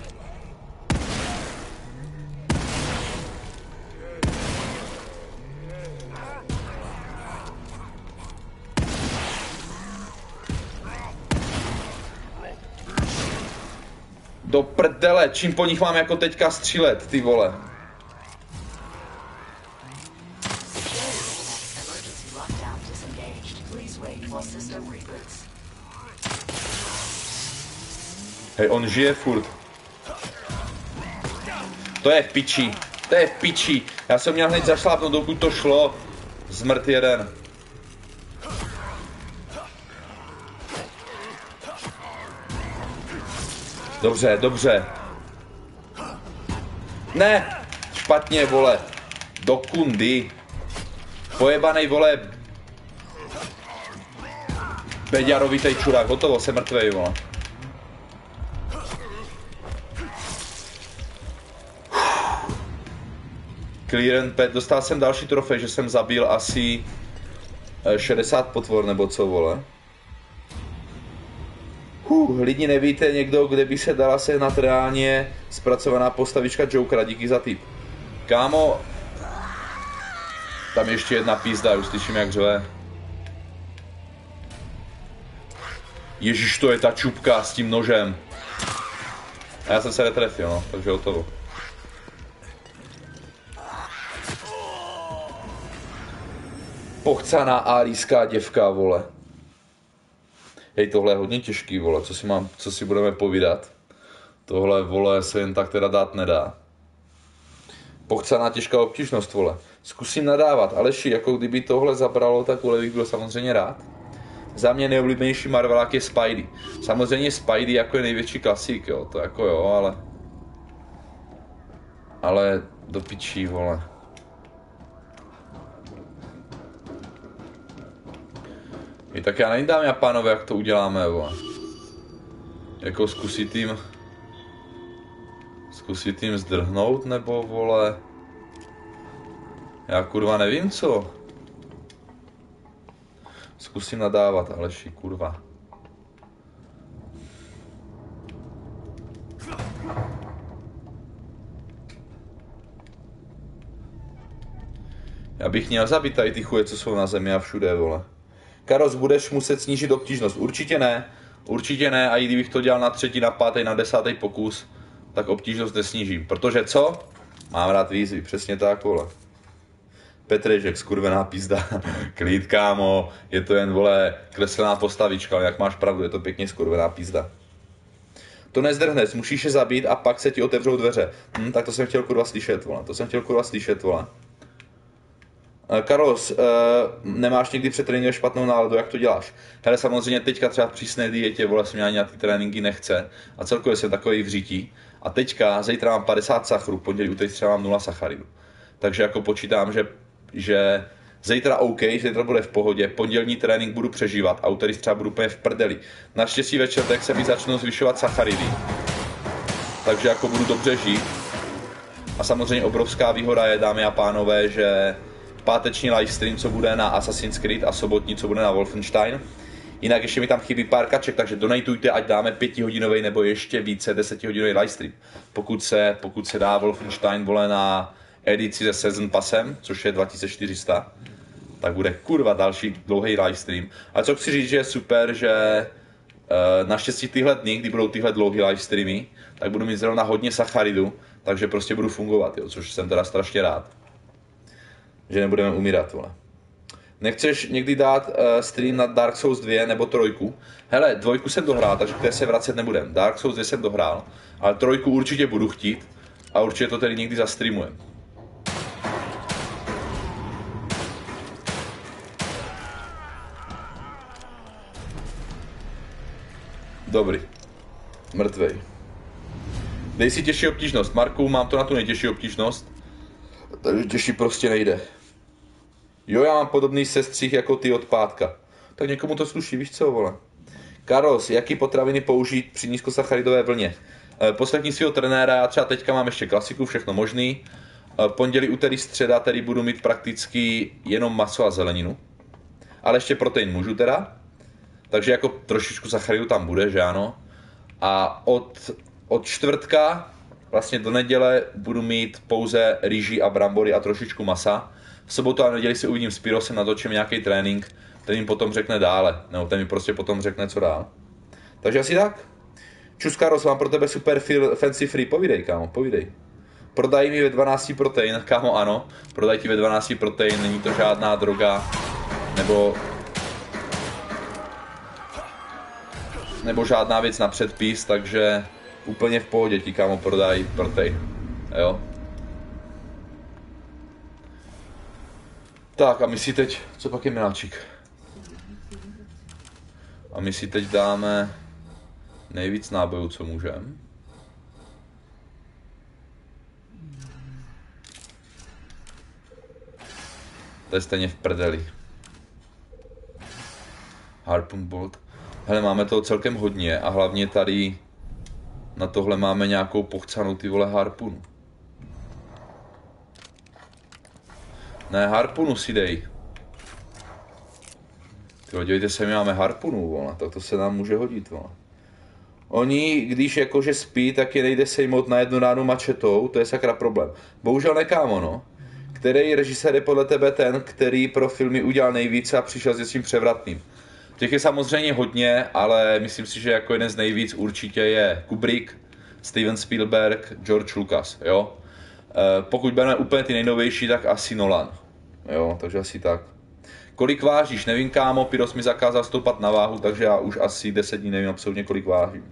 Do prdele, čím po nich mám jako teďka střílet, ty vole. Hej, on žije furt. To je v piči. To je v piči. Já jsem měl hned zašlápnout, dokud to šlo. Zmrt jeden. Dobře, dobře. Ne! Špatně, vole. Do kundy. Pojebanej, vole. Beďarovitej čurák, hotovo, jsem mrtvej, vole. Clear and pet, dostal jsem další trofej, že jsem zabil asi 60 potvor, nebo co, vole. Lidi, nevíte někdo, kde by se dala sehnat reálně zpracovaná postavička Jokera, díky za tip. Kámo, tam ještě jedna pízda, už slyším jak řve. Ježíš, to je ta čupka s tím nožem. A já jsem se netrefil, no, takže hotovo. Pochcaná árijská děvka, vole. Hej, tohle je hodně těžký, vole, co si budeme povídat. Tohle, vole, se jen tak teda dát nedá. Pochcaná těžká obtížnost, vole. Zkusím nadávat, Aleši, jako kdyby tohle zabralo, tak vole bych byl samozřejmě rád. Za mě nejoblíbenější Marvelák je Spidey. Samozřejmě Spidey jako je největší klasik, jo, to jako jo, ale do pičí, vole. I tak já nevím, dámy a pánové, jak to uděláme, vole. Jako zkusit jim zdrhnout, nebo vole. Já kurva nevím co. Zkusím nadávat, Aleši, kurva. Já bych měl zabít tady ty chuje, co jsou na zemi a všude, vole. Karos, budeš muset snížit obtížnost. Určitě ne, a i kdybych to dělal na 3., na 5., na 10. pokus, tak obtížnost nesnížím. Protože co? Mám rád výzvy, přesně tak, vole. Petržek, skurvená pizda. Klid, kámo, je to jen, vole, kreslená postavička, ale jak máš pravdu, je to pěkně skurvená pizda. To nezdrhneš, musíš je zabít a pak se ti otevřou dveře. Tak to jsem chtěl kurva slyšet, vole. Carlos, nemáš někdy před tréninkem špatnou náladu, jak to děláš? Hele, samozřejmě teďka třeba v přísné dietě, vole, se mě ani na ty tréninky nechce a celkově jsem takový v řítí. A teďka, zítra mám 50 sachrů, pondělí, úterý třeba mám 0 sacharidů. Takže jako počítám, že zítra OK, zítra bude v pohodě, pondělní trénink budu přežívat a úterý třeba budu úplně v prdeli. Naštěstí ve čtvrtek se mi začnou zvyšovat sacharidy. Takže jako budu dobře žít. A samozřejmě obrovská výhoda je, dámy a pánové, že páteční livestream, co bude na Assassin's Creed a sobotní, co bude na Wolfenstein. Jinak ještě mi tam chybí pár kaček, takže donatujte, ať dáme 5hodinový nebo ještě více 10hodinový livestream. Pokud se dá Wolfenstein, vole, na edici se Season Passem, což je 2400, tak bude kurva další dlouhý livestream. A co chci říct, že je super, že naštěstí tyhle dny, kdy budou tyhle dlouhý livestreamy, tak budu mít zrovna hodně sacharidu, takže prostě budu fungovat, jo, což jsem teda strašně rád. Že nebudeme umírat, vole. Nechceš někdy dát stream na Dark Souls 2 nebo 3? Hele, 2 jsem dohrál, takže k té se vracet nebudem. Dark Souls 2 jsem dohrál, ale 3 určitě budu chtít a určitě to tedy někdy zastreamujem. Dobrý. Mrtvej. Dej si těžší obtížnost. Marku, mám to na tu nejtěžší obtížnost. Takže těžší prostě nejde. Jo, já mám podobný sestřih jako ty od pátka. Tak někomu to sluší, víš co, vole. Carlos, jaký potraviny použít při nízkosacharidové vlně? Poslechni svého trenéra, já třeba teďka mám ještě klasiku, všechno možný. Pondělí, úterý, středa, tady budu mít prakticky jenom maso a zeleninu. Ale ještě protein můžu teda. Takže jako trošičku sacharidu tam bude, že ano. A od čtvrtka vlastně do neděle budu mít pouze rýži a brambory a trošičku masa. V sobotu a neděli si uvidím s Pyrosem, natočím nějaký trénink, ten mi potom řekne dále, nebo ten mi prostě potom řekne co dál. Takže asi tak. Čus, Carlos, mám pro tebe super fancy free, povídej, kámo, povídej. Prodaj mi ve 12 protein, kámo, ano, prodaj ti ve 12 protein, není to žádná droga, nebo žádná věc na předpis, takže úplně v pohodě ti, kámo, prodaj protein, jo. Tak a my si teď, co pak je miláčik? A my si teď dáme nejvíc nábojů, co můžeme. To je stejně v prdeli. Harpoon bolt. Hele, máme toho celkem hodně a hlavně tady na tohle máme nějakou pochcanou ty vole harpunu. Ne, harpunu si dej. Tyjo, dívejte se, my máme harpunu, vole, tak to se nám může hodit, vole. Oni, když jakože spí, tak je nejde sejmout na jednu ránu mačetou, to je sakra problém. Bohužel ne, kámo, no. Který režisér je podle tebe ten, který pro filmy udělal nejvíce a přišel s něčím převratným? Těch je samozřejmě hodně, ale myslím si, že jako jeden z nejvíc určitě je Kubrick, Steven Spielberg, George Lucas, jo. Pokud budeme úplně ty nejnovější, tak asi Nolan, jo, takže asi tak. Kolik vážíš? Nevím, kámo, Pyros mi zakázal stoupat na váhu, takže já už asi 10 dní nevím absolutně, kolik vážím.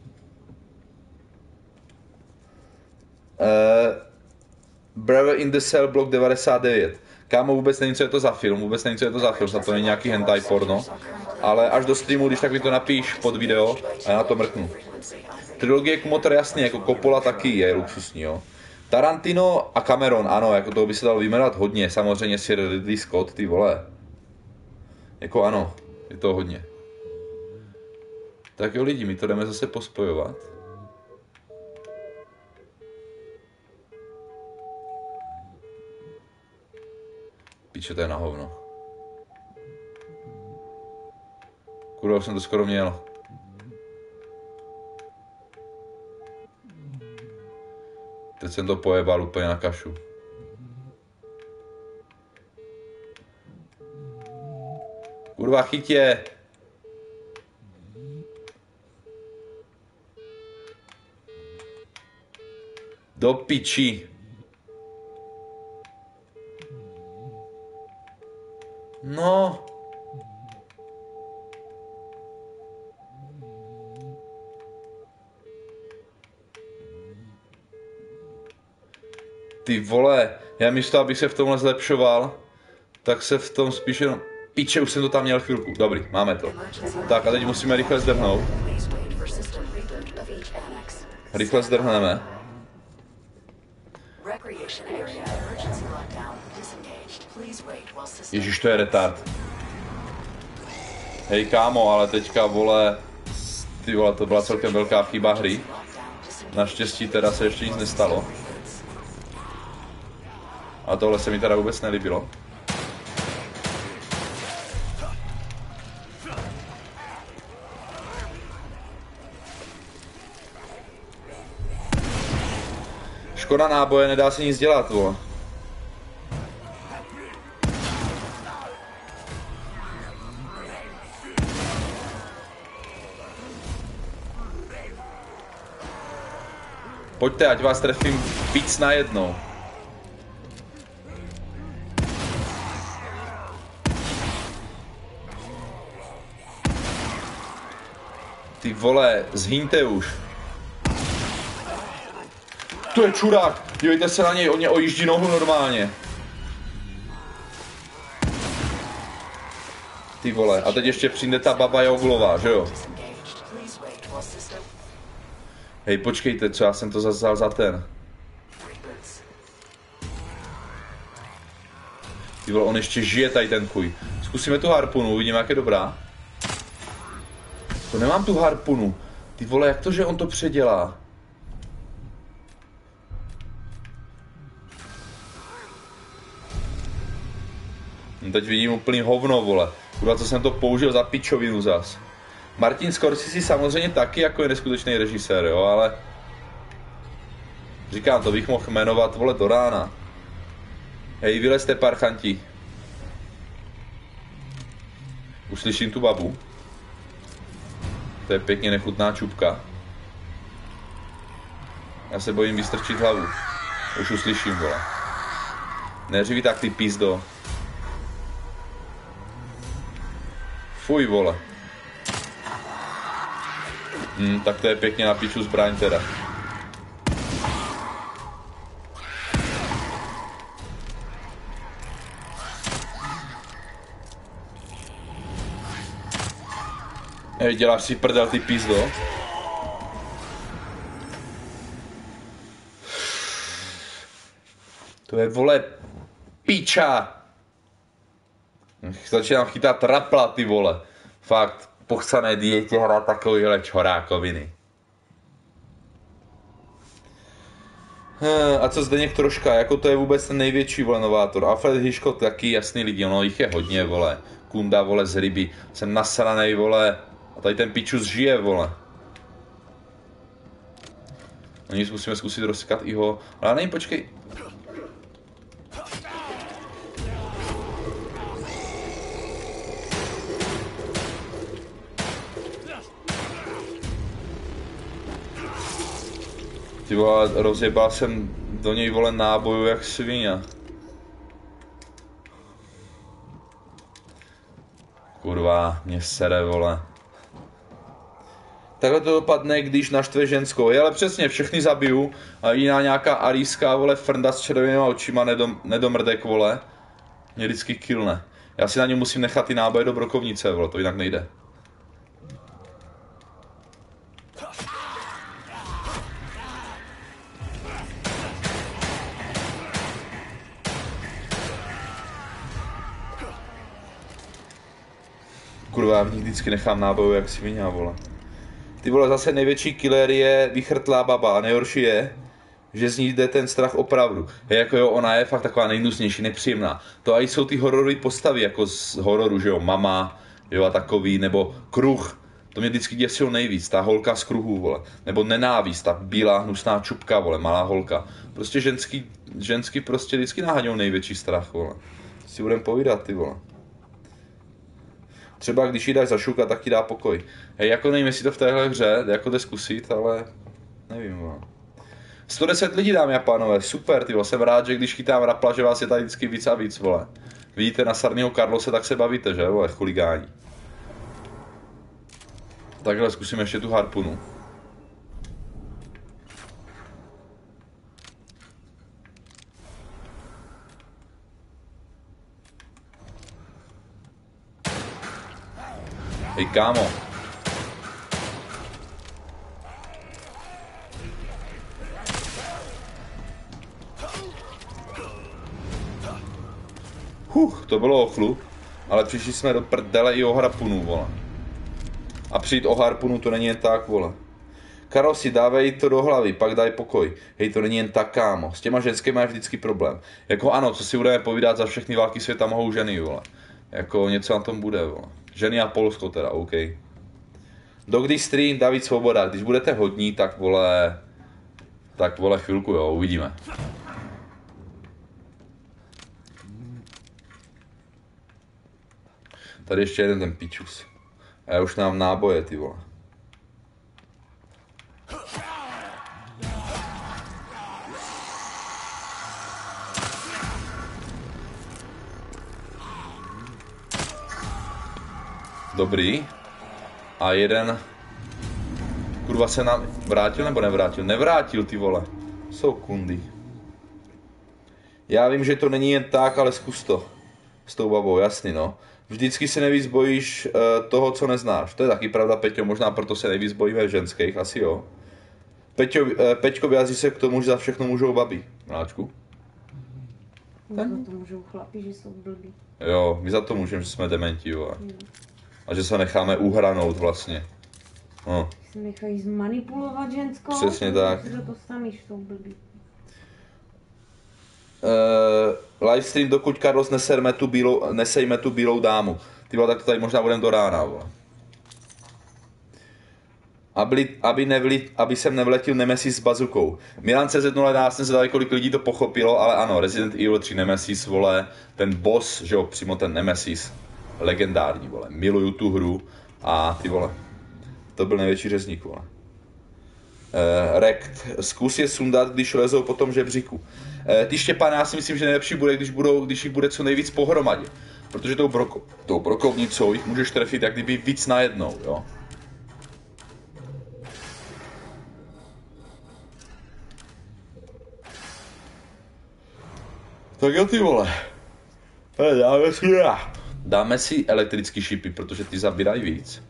Brother in the Cell, blok 99. Kámo, vůbec nevím, co je to za film, snad to není nějaký hentai porno, ale až do streamu, když tak mi to napíš pod video a já na to mrknu. Trilogie Kumotor jasný, jako Coppola taky je luxusní, jo. Tarantino a Cameron, ano, jako toho by se dalo vyjmenovat hodně, samozřejmě Sir Ridley Scott, ty vole. Jako ano, je to hodně. Tak jo lidi, my to jdeme zase pospojovat. Píče, to je na hovno. Kurva, už jsem to skoro měl. Teď jsem to pojebal úplně na kašu. Kurva, chytě! Do piči! No! Ty vole, já místo, abych se v tomhle zlepšoval, tak se v tom spíš jenom... Piče, už jsem to tam měl chvilku. Dobrý, máme to. Tak a teď musíme rychle zdrhnout. Rychle zdrhneme. Ježíš, to je retard. Hej kámo, ale teďka vole... Ty vole, to byla celkem velká chyba hry. Naštěstí teda se ještě nic nestalo. A tohle se mi teda vůbec nelíbilo. Škoda náboje, nedá se nic dělat, vole. Pojďte, ať vás trefím víc najednou. Ty vole, zhyňte už. To je čurák, dívejte se na něj, on mě ojíždí nohu normálně. Ty vole, a teď ještě přijde ta baba Joglová, že jo? Hej, počkejte, co já jsem to vzal za ten. Ty vole, on ještě žije tady ten chuj. Zkusíme tu harpunu, uvidíme, jak je dobrá. To nemám tu harpunu. Ty vole, jak to, že on to předělá? No teď vidím úplný hovno, vole. Kurva, co jsem to použil za pičovinu zas. Martin Scorsese samozřejmě taky jako je neskutečný režisér, jo, ale... Říkám, to bych mohl jmenovat, vole, do rána. Hej, vylezte, parchanti. Už slyším tu babu. To je pěkně nechutná čupka. Já se bojím vystrčit hlavu. Už uslyším, vole. Neřiví tak, ty pizdo. Fuj, vole. Tak to je pěkně na piču zbraň teda. Hej, děláš si prdel, ty pizdo. To je, vole, piča. Začínám chytat rapla, ty vole. Fakt, pochcané dietě hrát takovýhle čhorákoviny. A co Zdeněk Troška, jako to je vůbec ten největší, vole, novátor. Alfred Hitchcock taky, jasný lidi, no jich je hodně, vole. Kunda, vole, z ryby. Jsem nasranej, vole. A tady ten pičus žije, vole. No nic, musíme zkusit rozsekat i ho. Ale nej, počkej. Ty vole, rozjebal jsem do něj, vole, nábojů jak svině. Kurva, mě sere, vole. Takhle to dopadne, když naštve ženskou. Ale přesně, všechny zabiju. A jiná nějaká aríská, vole, frnda s červenýma očima, nedomrdek, vole. Mě vždycky killne. Já si na něm musím nechat ty náboje do brokovnice, vole, to jinak nejde. Kurva, já v nich vždycky nechám nábojů jak svině, vole. Ty vole, zase největší killer je vychrtlá baba a nejhorší je, že z ní jde ten strach opravdu. Jako jo, ona je fakt taková nejnusnější, nepříjemná. To a jsou ty hororové postavy, jako z hororu, že jo, Mama, jo a takový, nebo Kruh. To mě vždycky děsilo nejvíc, ta holka z Kruhu, vole. Nebo Nenávist, ta bílá hnusná čupka, vole, malá holka. Prostě ženský prostě vždycky naháňou největší strach, vole. Si budem povídat, ty vole. Třeba když jí dáš zašukat, tak ti dá pokoj. Hej, jako nevím, jestli to v téhle hře, jako jde zkusit, ale nevím, no. 110 lidí, dámy a pánové, super, ty vole, jsem rád, že když chytám rapla, že vás je tady vždycky víc a víc, vole. Vidíte na Sarního Karlose, tak se bavíte, že, vole, chuligání. Takhle zkusím ještě tu harpunu. Hej, kámo. To bylo ochlu, ale přišli jsme do prdele i o harpunu, vole. A přijít o harpunu to není jen tak, vole. Karosi, dávej to do hlavy, pak daj pokoj. Hej, to není jen tak, kámo. S těma ženskými máš vždycky problém. Jako ano, co si budeme povídat, za všechny války světa mohou ženy, vole. Jako něco na tom bude, vole. Ženy a Polsko teda, OK. Dokdy stream, David Svoboda, když budete hodní, tak vole... Tak vole chvilku, jo, uvidíme. Tady ještě jeden ten pičus. A já už nám náboje, ty vole. Dobrý. A jeden... Kurva se nám vrátil nebo nevrátil? Nevrátil, ty vole. Jsou kundy. Já vím, že to není jen tak, ale zkus to. S tou babou, jasný, no. Vždycky se nejvíc bojíš toho, co neznáš. To je taky pravda, Peťo, možná proto se nejvíc bojíme ženských, asi jo. Peťko vyjádří se k tomu, že za všechno můžou babi. Mláčku?
Za to můžou chlapi, že jsou blbí.
Jo, my za to můžeme, že jsme dementi, jo. A že se necháme uhranout vlastně. No.
Se nechají zmanipulovat ženskou.
Přesně tak.
Za to sami jsou blbí.
Livestream, dokud Carlos nesejme tu bílou dámu. Ty vole, tak to tady možná budeme do rána, vole. Aby jsem nevletil Nemesis s bazukou. Milan CZ011, jsem se dali, kolik lidí to pochopilo, ale ano, Resident Evil 3 Nemesis, vole, ten boss, že jo, přímo ten Nemesis, legendární, vole, miluju tu hru a ty vole, to byl největší řezník, vole. Rekt, zkus je sundat, když lezou po tom žebříku. Ty Štěpán, já si myslím, že nejlepší bude, když jich bude co nejvíc pohromadě. Protože tou brokovnicou jich můžeš trefit jak kdyby víc najednou, jo. Tak jo, ty vole. Dáme si elektrický šipy, protože ty zabírají víc.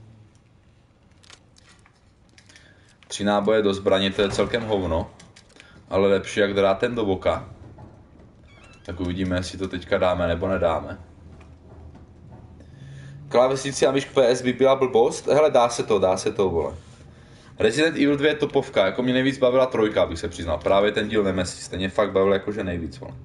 3 náboje do zbraně, to je celkem hovno. Ale lepší jak drátem do voka. Tak uvidíme, jestli to teďka dáme nebo nedáme. Klávesnici a myš PS by byla blbost? Hele, dá se to, vole. Resident Evil 2 je topovka, jako mě nejvíc bavila 3, abych se přiznal. Právě ten díl Nemesis, ten mě fakt bavil jakože nejvíc, vole.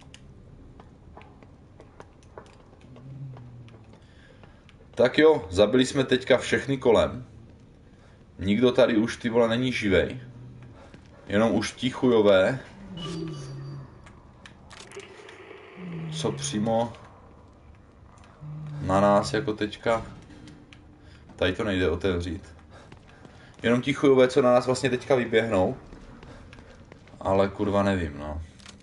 Tak jo, zabili jsme teďka všechny kolem. Nikdo tady už, ty vole, není živej. Jenom už ti chujové. Co přímo na nás jako teďka. Tady to nejde otevřít. Jenom ti chujové, co na nás vlastně teďka vyběhnou. Ale kurva nevím, no.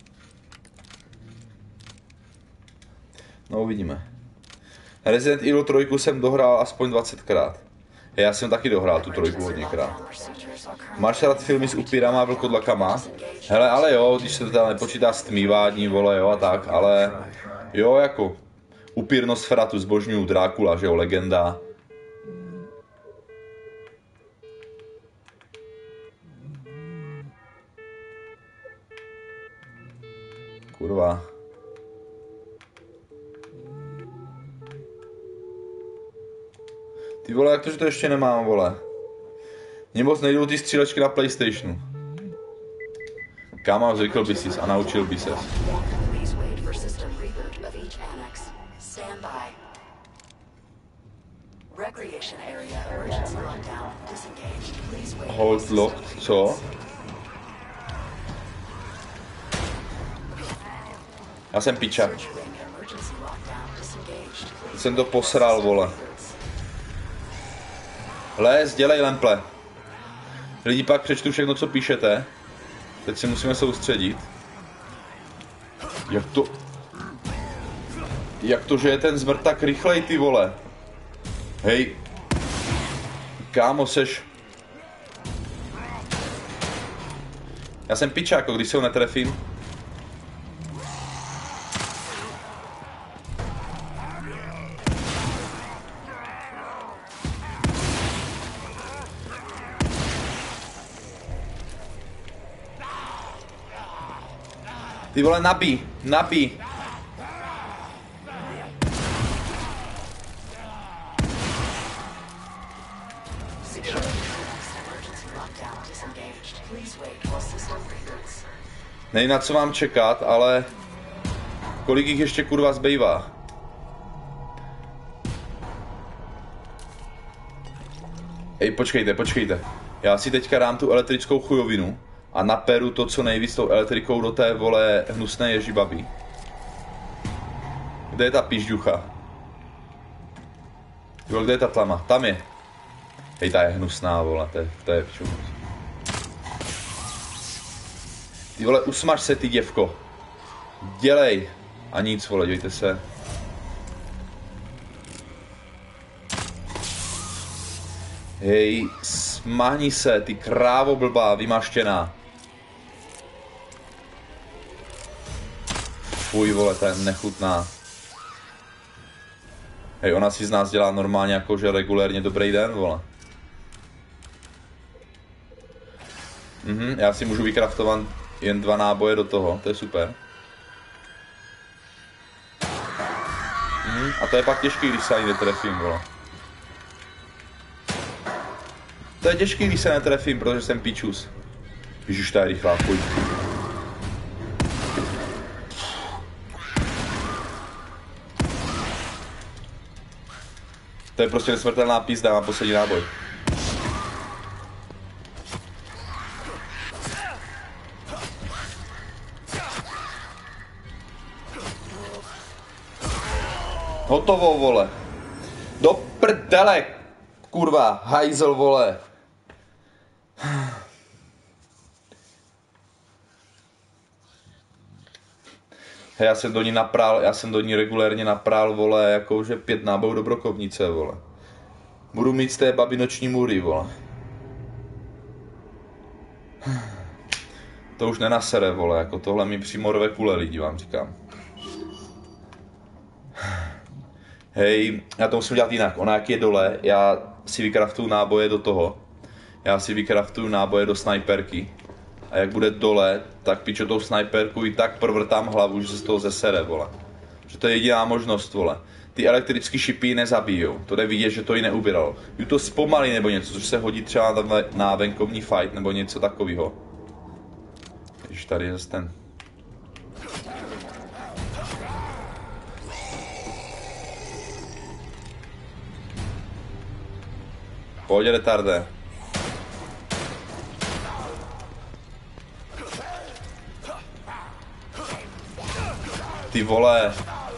No uvidíme. Resident Evil 3 jsem dohrál aspoň 20krát. Já jsem taky dohrál tu 3 hodněkrát. Máš rád filmy s upírama a vlkodlakama? Hele, ale jo, když se to teda nepočítá stmívání, vole, jo a tak, ale jo, jako upír Nosferatu zbožňuju, Drákula, že jo, legenda. Kurva. Ty vole, jak to, že to ještě nemám, vole. Mně moc nejdou ty střílečky na PlayStationu. Kámo, zvykl by sis a naučil by ses. Hold locked, co? Já jsem piča. Jsem to posral, vole. Les, dělej lemple. Lidi, pak přečtu všechno, co píšete. Teď si musíme soustředit. Jak to, že je ten zmrt tak rychlej, ty vole? Hej. Kámo, seš... Já jsem pičáko, když se ho netrefím. Ty vole, nabij. Nevím, na co mám čekat, ale kolik jich ještě kurva zbývá? Ej, počkejte. Já si teďka dám tu elektrickou chujovinu a naperu to co nejvíc tou elektrikou do té, vole, hnusné ježibaby. Kde je ta pížďucha? Jo, kde je ta tlama? Tam je. Hej, ta je hnusná, vole, to je vču. Ty vole, usmaž se, ty děvko. Dělej. A nic, vole, dějte se. Hej, smahni se, ty krávo blbá, vymaštěná. Fuj, vole, to je nechutná. Hej, ona si z nás dělá normálně jakože regulérně dobrý den, vole. Já si můžu vykraftovat jen 2 náboje do toho, to je super. A to je pak těžký, když se ani netrefím, vole. To je těžký, když se netrefím, protože jsem pičus. Ježiš, ta je rychlá, pojď. To je prostě nesmrtelná pízda, mám poslední náboj. Hotovo, vole. Do prdele, kurva, hajzel, vole. Hej, já jsem do ní regulérně naprál, vole, jakože 5 nábojů do brokovnice, vole. Budu mít z té babi noční můry, vole. To už nenasere, vole, jako tohle mi přímo rve kule lidi, vám říkám. Hej, já to musím dělat jinak, ona jak je dole, já si vykraftuju náboje do toho. Já si vykraftuju náboje do snajperky. A jak bude dole, tak pičo tou snajperku i tak provrtám hlavu, že se z toho zesere, vole. Že to je jediná možnost, vole. ty elektrické šipy nezabijou. To jde vidět, že to ji neubíralo. Ju to zpomalí nebo něco, což se hodí třeba na venkovní fight nebo něco takového. Když tady je ten. Pojď, retarde. Ty vole.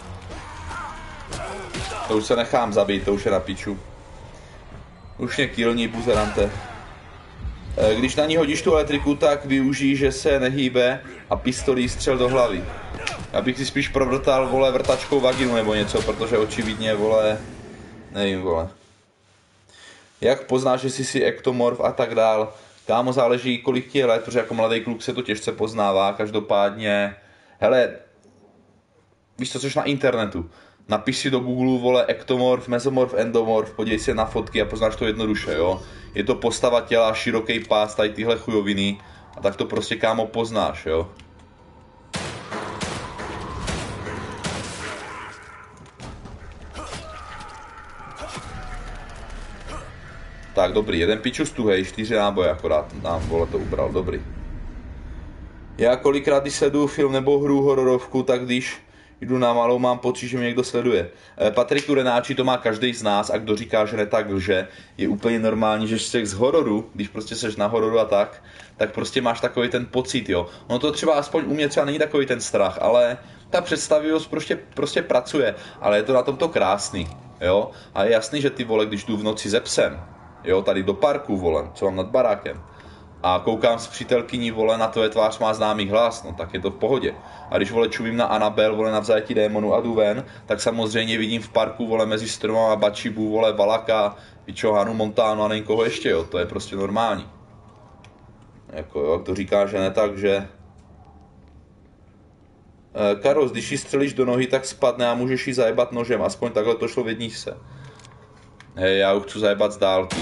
To už se nechám zabít, to už je na piču. Už mě killní, buzerante. Když na ní hodíš tu elektriku, tak využij, že se nehýbe a pistolí střel do hlavy. Abych si spíš provrtal, vole, vrtačkou vaginu nebo něco, protože očividně, vole, nevím, vole. Jak poznáš, že jsi si ektomorf a tak dál? Kámo, záleží, kolik ti je let, protože jako mladý kluk se to těžce poznává, každopádně, hele, víš co, což na internetu. Napiš si do Google, vole, ektomorf, mesomorf, endomorf, podívej se na fotky a poznáš to jednoduše, jo. Je to postava těla, široký pás, tady tyhle chujoviny a tak to prostě, kámo, poznáš, jo. Tak, dobrý, jeden pičus tuhej, 4 náboje akorát nám, vole, to ubral, dobrý. Já kolikrát, když sleduju film nebo hru hororovku, tak když jdu na malou, mám pocit, že mě někdo sleduje. Patrik Jurenáči, to má každý z nás a kdo říká, že ne, tak lže. Je úplně normální, že jsi z hororu, když prostě seš na hororu a tak prostě máš takový ten pocit, jo. No to třeba aspoň u mě třeba není takový ten strach, ale ta představivost prostě pracuje, ale je to na tomto krásný, jo. A je jasný, že ty vole, když jdu v noci ze psem, jo, tady do parku, vole, co mám nad barákem, a koukám s přítelkyní, vole, na tvoje tvář má známý hlas, no tak je to v pohodě. A když, vole, čumím na Anabel, vole, na Vzajetí démonu a jdu ven, tak samozřejmě vidím v parku, vole, mezi stromama Bačibu, vole, Valaka, Pičo, Hanu Montánu a nevím koho ještě, jo, to je prostě normální. Jako, jo, to říká, že ne, takže... Karos, když ji střelíš do nohy, tak spadne a můžeš ji zajebat nožem, aspoň takhle to šlo v jedničce. Hej, já už chci zajebat z dálky.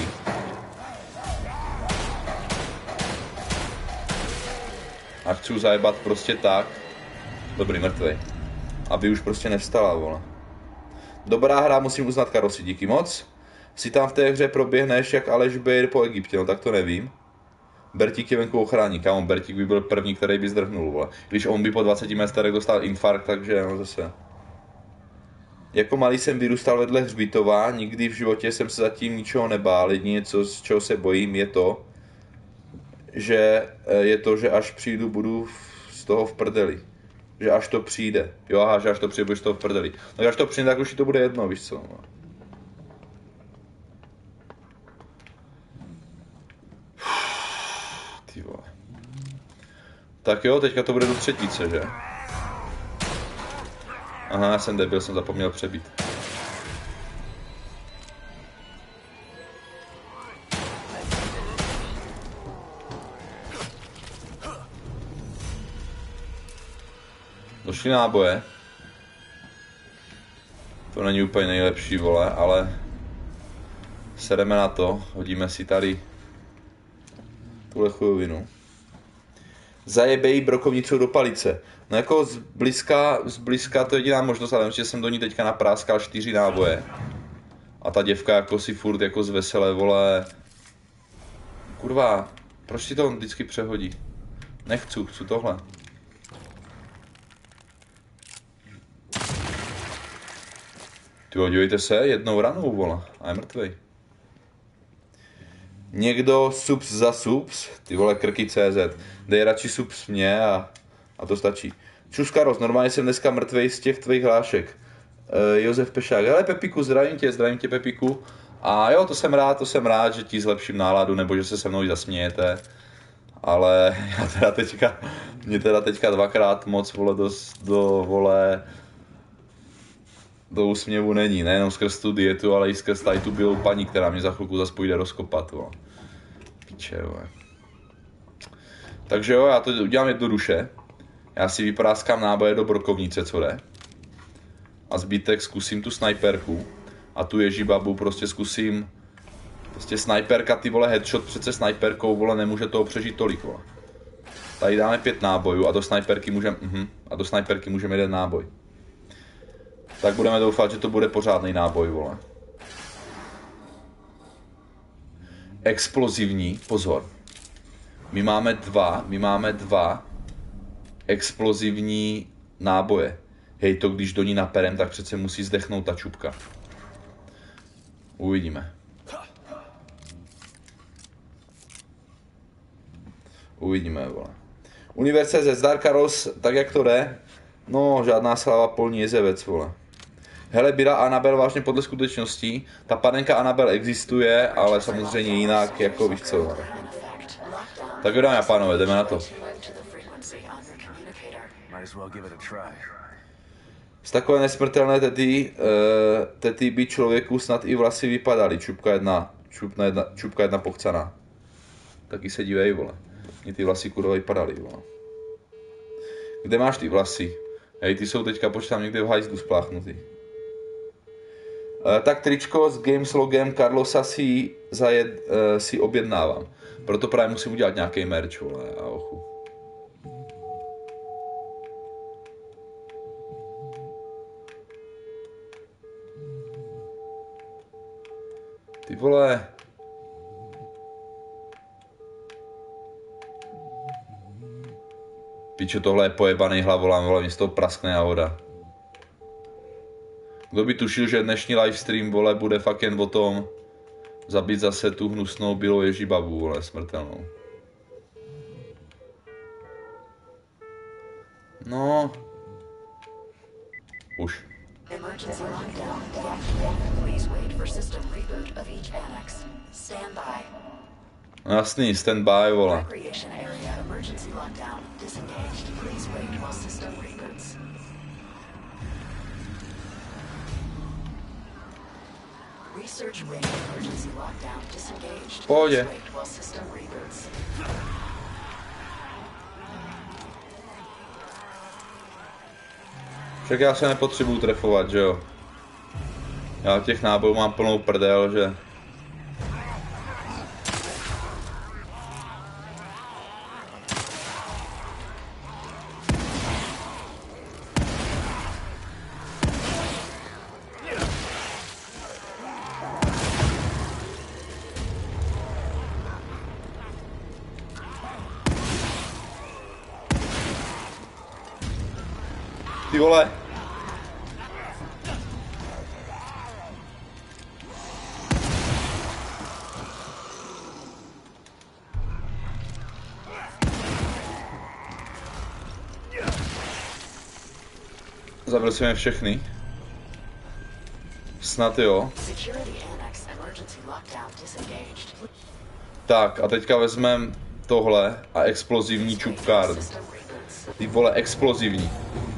A chci zajebat prostě tak. Dobrý, mrtvej. Aby už prostě nevstala, vole. Dobrá hra, musím uznat, Karosi, díky moc. Si tam v té hře proběhneš jak Aleš Bejr po Egyptě, no tak to nevím. Bertík je venku ochrání, kámo, Bertík by byl první, který by zdrhnul, vole. Když on by po 20 metrech dostal infarkt, takže no zase. Jako malý jsem vyrůstal vedle hřbitova, nikdy v životě jsem se zatím ničeho nebál, jedině z čeho se bojím je to, že až přijdu, budu z toho v prdeli. Že až to přijde. Jo, aha, že až to přijde, budeš z toho v prdeli. No až to přijde, tak už to bude jedno, víš co. No. Ty vole. Tak jo, teďka to bude do třetíce, že? Aha, já jsem debil, jsem zapomněl přebít. Došly náboje. To není úplně nejlepší, vole, ale sedeme na to, hodíme si tady tuhle chujovinu. Zajebej brokovnicou do palice. No jako zblízka to je jediná možnost, ale že jsem do ní teďka napráskal 4 náboje. A ta děvka jako si furt jako zvesele, vole. Kurva, proč ti to on vždycky přehodí? Chci tohle. Tyjo, dívejte se, jednou ranou, vole, a je mrtvej. Někdo subs za subs, ty vole krky CZ, dej radši subs mě a to stačí. Čus Karos, normálně jsem dneska mrtvej z těch tvých hlášek. Josef Pešák, hele Pepiku, zdravím tě Pepiku. A jo, to jsem rád, že ti zlepším náladu, nebo že se se mnou zasmějete. Ale mě teda teďka dvakrát moc, vole, do úsměvu není, nejenom skrz tu dietu, ale i skrz tady tu bílou paní, která mě za chvilku zase půjde rozkopat, vole. Piče, vole. Takže jo, já to udělám jednoduše. Já si vypráskám náboje do brokovnice, co jde. A zbytek zkusím tu snajperku. A tu ježibabu prostě zkusím. Prostě snajperka, ty vole, headshot přece snajperkou, vole, nemůže toho přežít tolik, vole. Tady dáme 5 nábojů a do snajperky můžeme, jeden náboj. Tak budeme doufat, že to bude pořádný náboj, vole. Explozivní, pozor. My máme dva explozivní náboje. Hej, to když do ní naperem, tak přece musí zdechnout ta čupka. Uvidíme. Uvidíme, vole. Universe ze Zdarkaros, tak jak to jde? No, žádná sláva polní jezevec, vole. Hele, byla Anabel vážně podle skutečností. Ta panenka Anabel existuje, ale samozřejmě jinak, jako víš co. Tak jo, dámy a pánové, jdeme na to. Z takové nesmrtelné tety by člověku snad i vlasy vypadaly. Čupka jedna pochcaná. Taky se dívej, vole. Mně ty vlasy kurva vypadaly, vole. Kde máš ty vlasy? Hej, ty jsou teďka, počítám, někde v hajzlu spláchnutý. Tak tričko s Games logem Carlosa si objednávám. Proto právě musím udělat nějaký merch, vole, a ochu. Ty vole. Pičo, tohle je pojebaný hlavolám, vole, mě z toho praskne a voda. Kdo by tušil, že dnešní livestream, vole, bude fakt jen o tom zabít zase tu hnusnou bílou ježibabu, vole, smrtelnou. No. Už.
Emergency lockdown deactivated. Please wait for system reboot of each annex. Stand by.
Jasný, stand by, vole.
Recreation area emergency lockdown disengaged. Please wait while system reboots. Research ring emergency lockdown disengaged.
Pohodě.
Please wait while system reboots.
Však já se nepotřebuju trefovat, že jo. Já těch nábojů mám plnou prdel, že... Ty vole. Zabil jsem je všechny. Snad jo. Tak a teďka vezmeme tohle a explozivní čupkárnu. Ty vole, explozivní.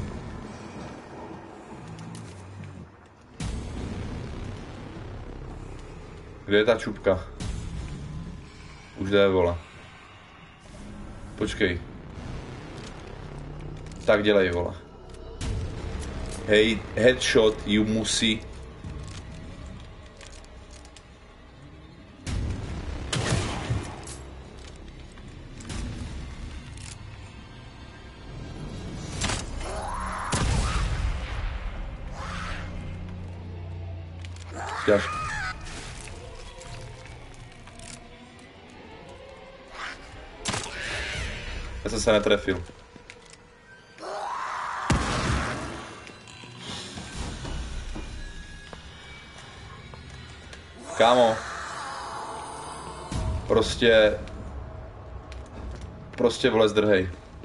Kde je ta čupka? Už jde, vole. Počkej. Tak dělej, vole. Hej, headshot, you musí. Děláš. Já jsem se netrefil. Kámo. Prostě vole zdrhej.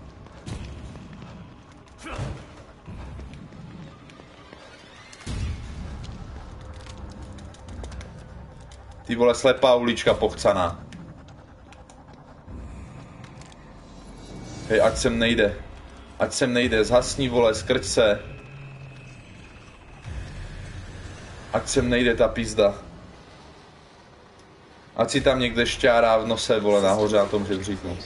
Ty vole slepá ulička pochcaná. Hej, ať sem nejde. Ať sem nejde, zhasni, vole, skrť se. Ať sem nejde ta pizda. Ať si tam někde šťárá v nose, vole, nahoře na tom žebříku.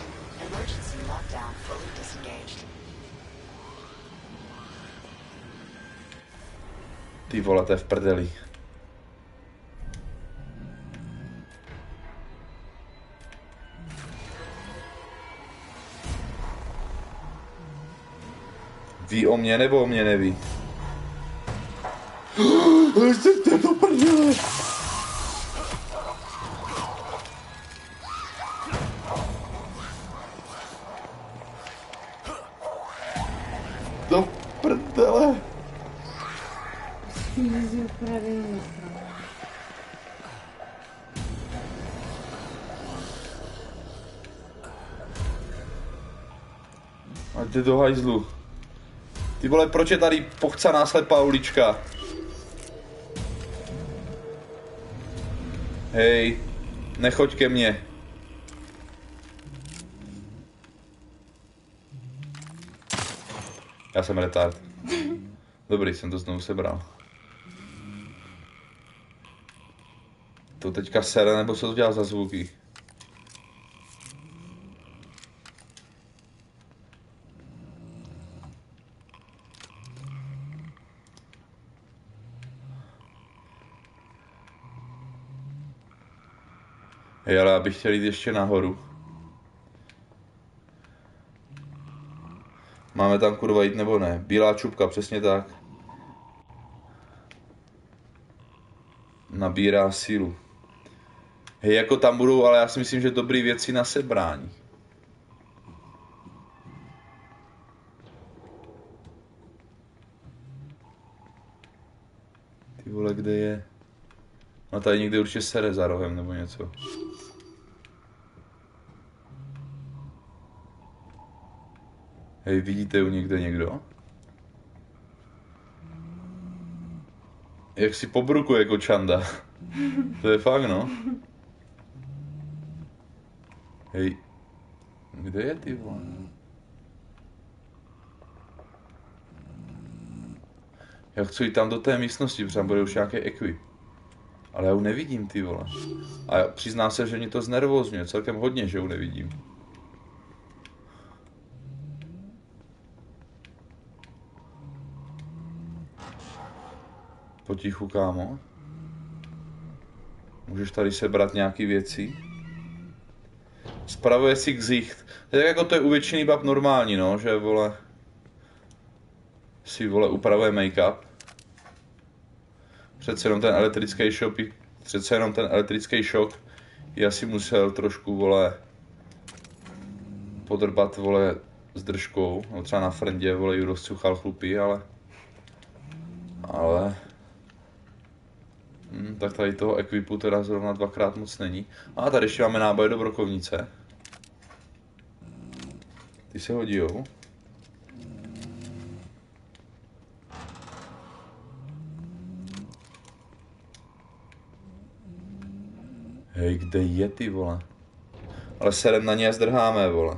Ty vole, to je v prdeli. Ví o mě nebo o mě neví? Jste to prdele. Do prdele.
Jezu, právě nesra.
Ať jde do hajzlu. Ty vole, proč je tady pochcaná slepá ulička? Hej, nechoď ke mně. Já jsem retard. Dobrý, jsem to znovu sebral. To teďka sere, nebo co to dělá za zvuky? Hej, ale já bych chtěl jít ještě nahoru. Máme tam kurva jít nebo ne? Bílá čupka, přesně tak. Nabírá sílu. Hej, jako tam budou, ale já si myslím, že dobrý věci na sebrání. Ty vole, kde je? No tady někde určitě sere za rohem nebo něco. Hej, vidíte ju někde někdo? Jak si pobrukuje jako Čanda. To je fakt, no. Hej. Kde je, ty vole? Já chci jít tam do té místnosti, protože tam bude už nějaký equip. Ale já ju nevidím, ty vole. A já přiznám se, že mě to znervózňuje celkem hodně, že ju nevidím. Potichu, kámo. Můžeš tady sebrat nějaký věci. Spravuje si ksicht. Tak jako to je u většiny bab normální, no, že vole si vole upravuje make-up. Přece jenom ten elektrický šok je asi musel trošku vole podrbat vole s držkou, no třeba na frndě vole ju rozcuchal chlupy, ale tak tady toho equipu teda zrovna dvakrát moc není. A tady ještě máme náboje do brokovnice. Ty se hodijou. Hej, kde je, ty vole? Ale serem na ně a zdrháme, vole.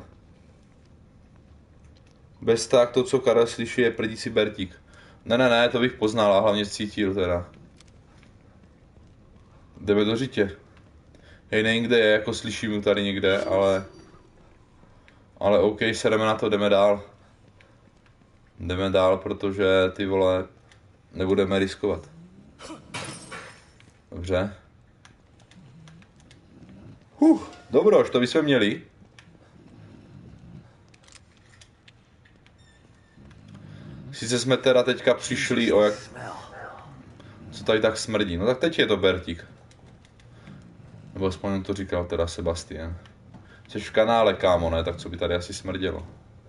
Bez tak to, co Karel slyší, je prdící Bertík. Ne, to bych poznal a hlavně cítil teda. Jdeme do řitě. Hej, nevím, kde je, jako slyším ju tady někde, ale OK, sereme na to, jdeme dál. Jdeme dál, protože ty vole nebudeme riskovat. Dobře. Dobroš, to bychom měli. Sice jsme teda teďka přišli o jak... Co tady tak smrdí? No tak teď je to Bertík. Nebo aspoň to říkal teda Sebastian. Jsi v kanále, kámo, ne? Tak co by tady asi smrdělo?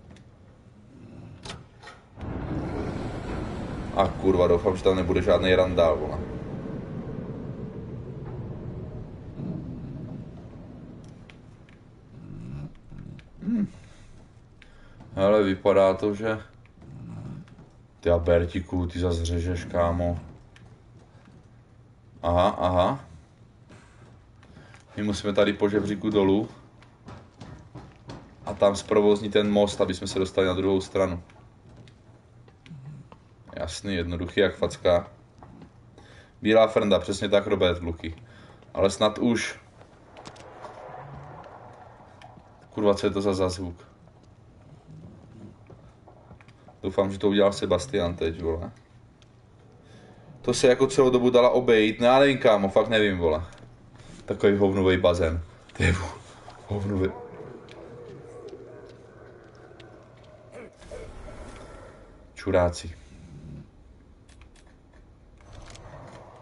A kurva, doufám, že tam nebude žádný randál, vole. Hele, vypadá to, že... Ty a Bertíku, ty zase řežeš, kámo. Aha. My musíme tady po žebříku dolů. A tam zprovozní ten most, aby jsme se dostali na druhou stranu. Jasný, jednoduchý jak facka. Bílá frnda, přesně tak, Robert, kluky. Ale snad už. Kurva, co je to za zvuk? Doufám, že to udělal Sebastian teď, vole. To se jako celou dobu dala obejít, no já nevím, kámo, fakt nevím, vole. Takový hovnový bazén. Ty hovnový. Čuráci.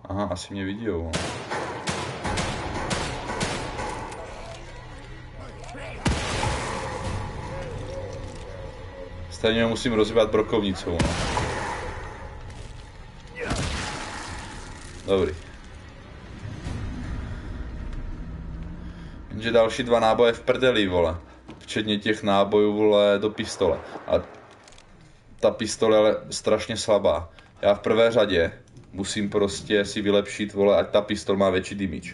Aha, asi mě vidí, no. Stejně musím rozbíhat brokovnicou, no. Dobrý. Jenže další 2 náboje v prdeli, vole. Včetně těch nábojů, vole, do pistole. A ta pistole je strašně slabá. Já v prvé řadě musím prostě si vylepšit, vole, ať ta pistol má větší damage.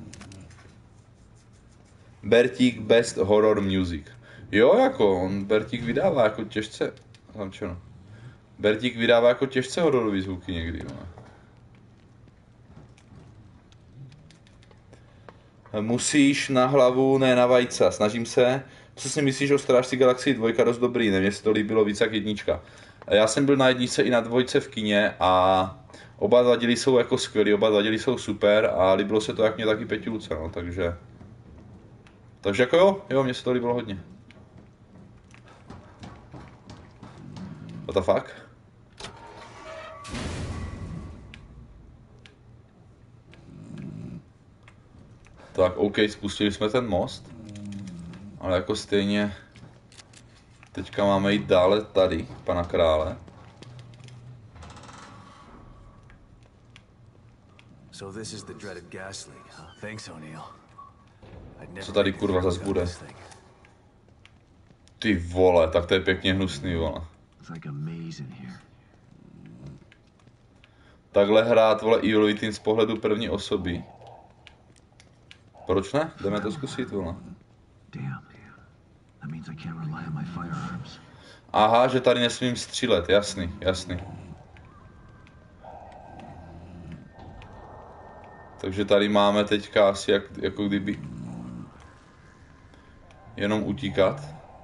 Bertík Best Horror Music. Jo, jako, on Bertík vydává jako těžce... Zamčeno. Bertík vydává jako těžce hororový zvuky někdy, vole. Musíš na hlavu, ne na vajca. Snažím se. Co si myslíš o Strážci Galaxie 2? Dost dobrý, ne? Mně se to líbilo víc jak 1. Já jsem byl na 1 i na 2 v kině a oba 2 díly jsou jako skvělý, oba 2 díly jsou super a líbilo se to jak mě taky Peťulce, no, takže jako jo, mně se to líbilo hodně. What the fuck? Tak, OK, spustili jsme ten most, ale jako stejně teďka máme jít dále tady, pana krále.
So this is the dreaded gas leak, huh? Thanks, O'Neill.
Co tady kurva zas bude? Ty vole, tak to je pěkně hnusný, vole. Takhle hrát, vole, Evil Within z pohledu první osoby. Proč ne? Jdeme to zkusit, vole. Aha, že tady nesmím střílet, jasný, jasný. Takže tady máme teďka asi jako kdyby jenom utíkat.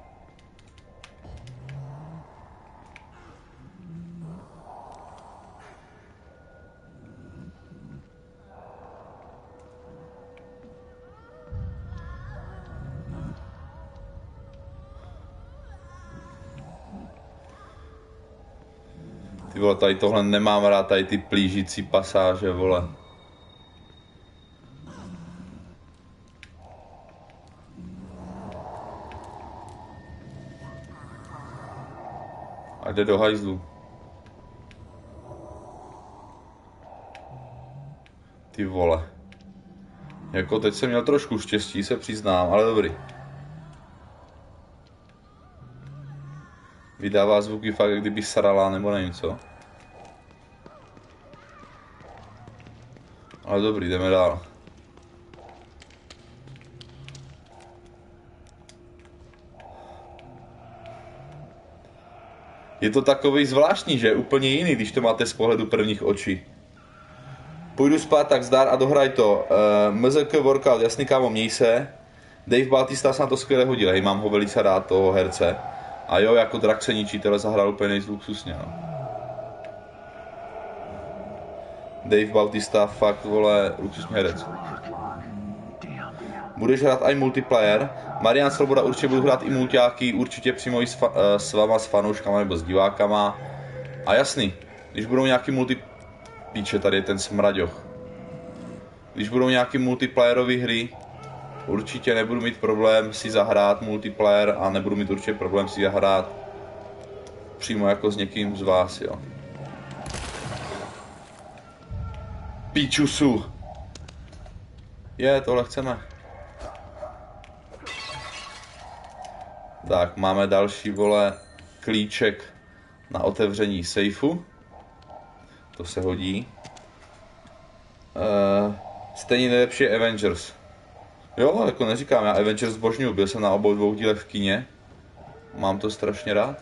Ty vole, tady tohle nemám rád, tady ty plížící pasáže, vole. A jde do hajzlu. Ty vole. Jako teď jsem měl trošku štěstí, se přiznám, ale dobrý. Vydává zvuky fakt, jak kdyby sarala, nebo nevím co. Ale dobrý, jdeme dál. Je to takový zvláštní, že? Úplně jiný, když to máte z pohledu prvních očí. Půjdu spát, tak zdar a dohraj to. MZK Workout, jasný kámo, měj se. Dave Bautista se na to skvěle hodil, hej, mám ho velice rád, toho herce. A jo, jako drak se ničitele zahrál úplně nejzluxusně, no. Dave Bautista, fakt, vole, luxusní herec. Budeš hrát i multiplayer. Marian Svoboda, určitě budu hrát i multiáky, určitě přímo i s váma, s fanouškama nebo s divákama. A jasný, když budou nějaký píče, tady je ten smraďoch. Když budou nějaký multiplayerové hry, určitě nebudu mít problém si zahrát multiplayer a nebudu mít určitě problém si zahrát přímo jako s někým z vás, jo. Píčusu. Tohle chceme. Tak, máme další, vole, klíček na otevření sejfu. To se hodí. Stejně nejlepší je Avengers. Jo, jako neříkám, já Avengers zbožňuju, byl jsem na obou 2 dílech v kině. Mám to strašně rád.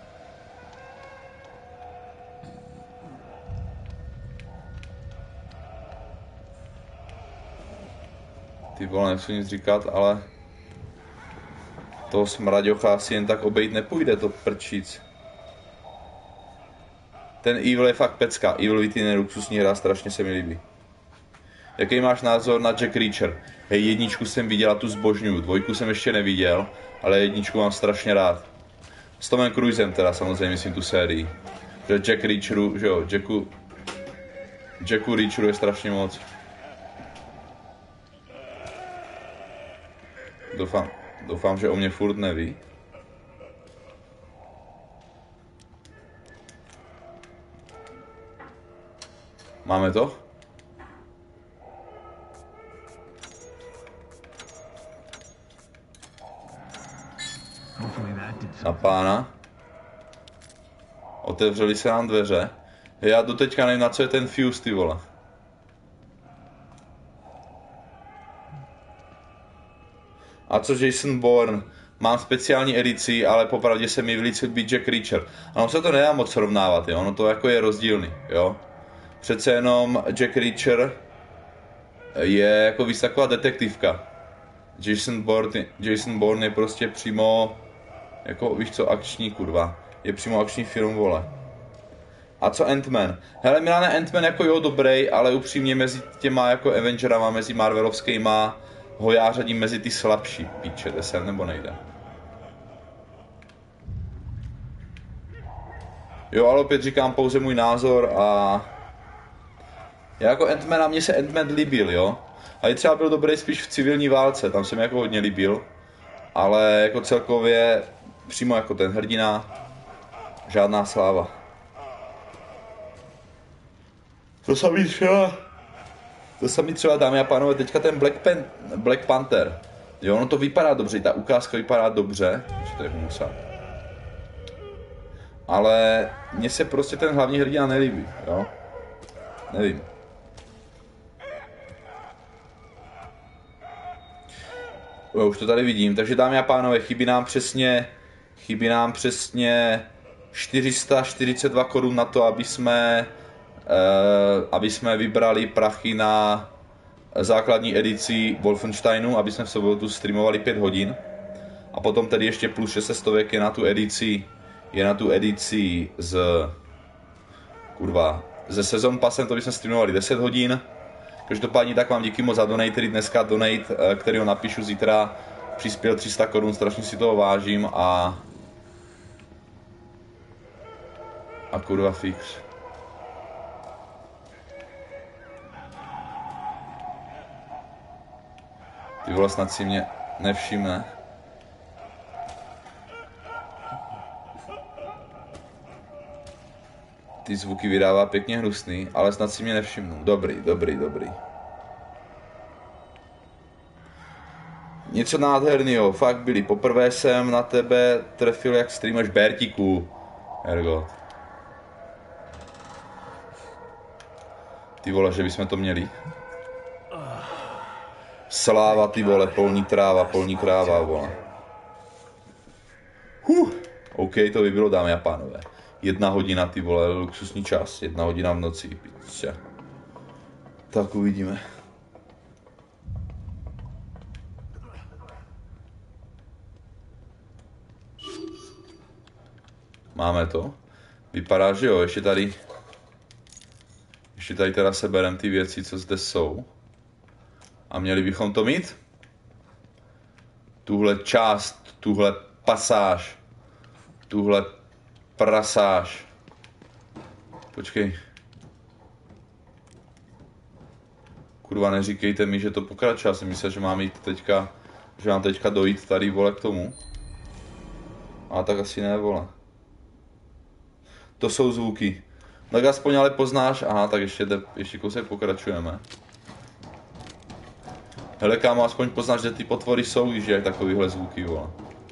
Ty vole, nechci nic říkat, ale toho smraďocha asi jen tak obejít nepůjde, to prčíc. Ten Evil je fakt pecka, Evil Within je luxusní hra, strašně se mi líbí. Jaký máš názor na Jack Reacher? Hej, 1 jsem viděl a tu zbožňuju, 2 jsem ještě neviděl, ale 1 mám strašně rád. S Tomem Cruisem teda samozřejmě myslím tu sérii. Že Jack Reacheru, že jo, Jacku Reacheru je strašně moc. Doufám, že o mě furt neví. Máme to? Na pána. Otevřeli se nám dveře. Já doteďka nevím, na co je ten fuse, ty vole. A co Jason Bourne? Mám speciální edici, ale popravdě se mi vylícil být Jack Reacher. Ano, se to nedá moc srovnávat, jo? Ono to jako je rozdílný, jo? Přece jenom Jack Reacher je jako víc taková detektivka. Jason Bourne je prostě přímo, jako víš co, akční kurva. Je přímo akční film, vole. A co Ant-Man? Hele, Milane, Ant-Man jako jo, dobrý, ale upřímně mezi těma jako Avengerama, mezi Marvelovskýma, ho já řadím mezi ty slabší. Píče, jde sem nebo nejde? Jo, ale opět říkám pouze můj názor a... Já jako Ant-Man, a mně se Ant-Man líbil, jo? A i třeba byl dobrý spíš v civilní válce, tam se mi jako hodně líbil. Ale jako celkově, přímo jako ten hrdina, žádná sláva. To samý třeba, dámy a pánové, teďka ten Black Panther. Jo, ono to vypadá dobře, ta ukázka vypadá dobře, že to je musa. Ale mně se prostě ten hlavní hrdina nelíbí, jo? Nevím. Jo, už to tady vidím, takže dámy a pánové, chybí nám přesně 442 korun na to, aby jsme vybrali prachy na základní edici Wolfensteinu, aby jsme v sobotu streamovali 5 hodin. A potom tedy ještě plus 600 je na tu edici ze Season Passem, to bychom streamovali 10 hodin. Každopádně tak vám díky moc za donate, který dneska donate, kterýho napíšu zítra, přispěl 300 korun, strašně si toho vážím a kurva fix. Ty vole, snad si mě nevšimne. Ty zvuky vydává pěkně hnusný, ale snad si mě nevšimnu. Dobrý. Něco nádhernýho, fakt byli. Poprvé jsem na tebe trefil, jak streamaš Bertíku. Ergo. Ty vole, že bychom to měli. Sláva, ty vole, polní tráva, polní kráva, vole. OK, to by bylo, dámy a pánové. 1 hodina, ty vole, luxusní čas. 1 hodina v noci, piče. Tak uvidíme. Máme to. Vypadá, že jo, ještě tady teda seberem ty věci, co zde jsou. A měli bychom to mít? Tuhle část, tuhle pasáž, tuhle prasáž. Počkej. Kurva, neříkejte mi, že to pokračuje. Já jsem myslel, že mám teďka dojít tady, vole, k tomu. A tak asi ne, vole. To jsou zvuky. Tak aspoň ale poznáš, aha, tak ještě kousek pokračujeme. Hele, kámo, aspoň poznáš, že ty potvory jsou, když je takovýhle zvuky, vole.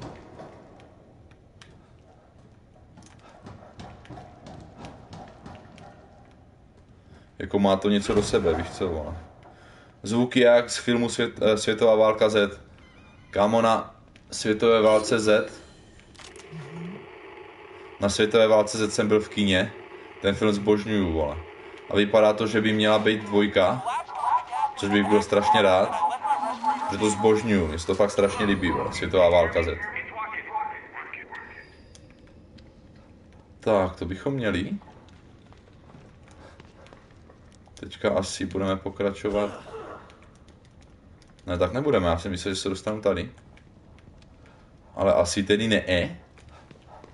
Jako má to něco do sebe, víš co, vole. Zvuky jak z filmu Světová válka Z. Kámo, na Světové válce Z. Na Světové válce Z jsem byl v kině. Ten film zbožňuju, vole. A vypadá to, že by měla být 2, což bych byl strašně rád. Že to zbožňuju, mě se to fakt strašně líbí, vole. Světová válka Z. Tak, to bychom měli. Teďka asi budeme pokračovat. Ne, tak nebudeme, já si myslím, že se dostanu tady. Ale asi tedy ne.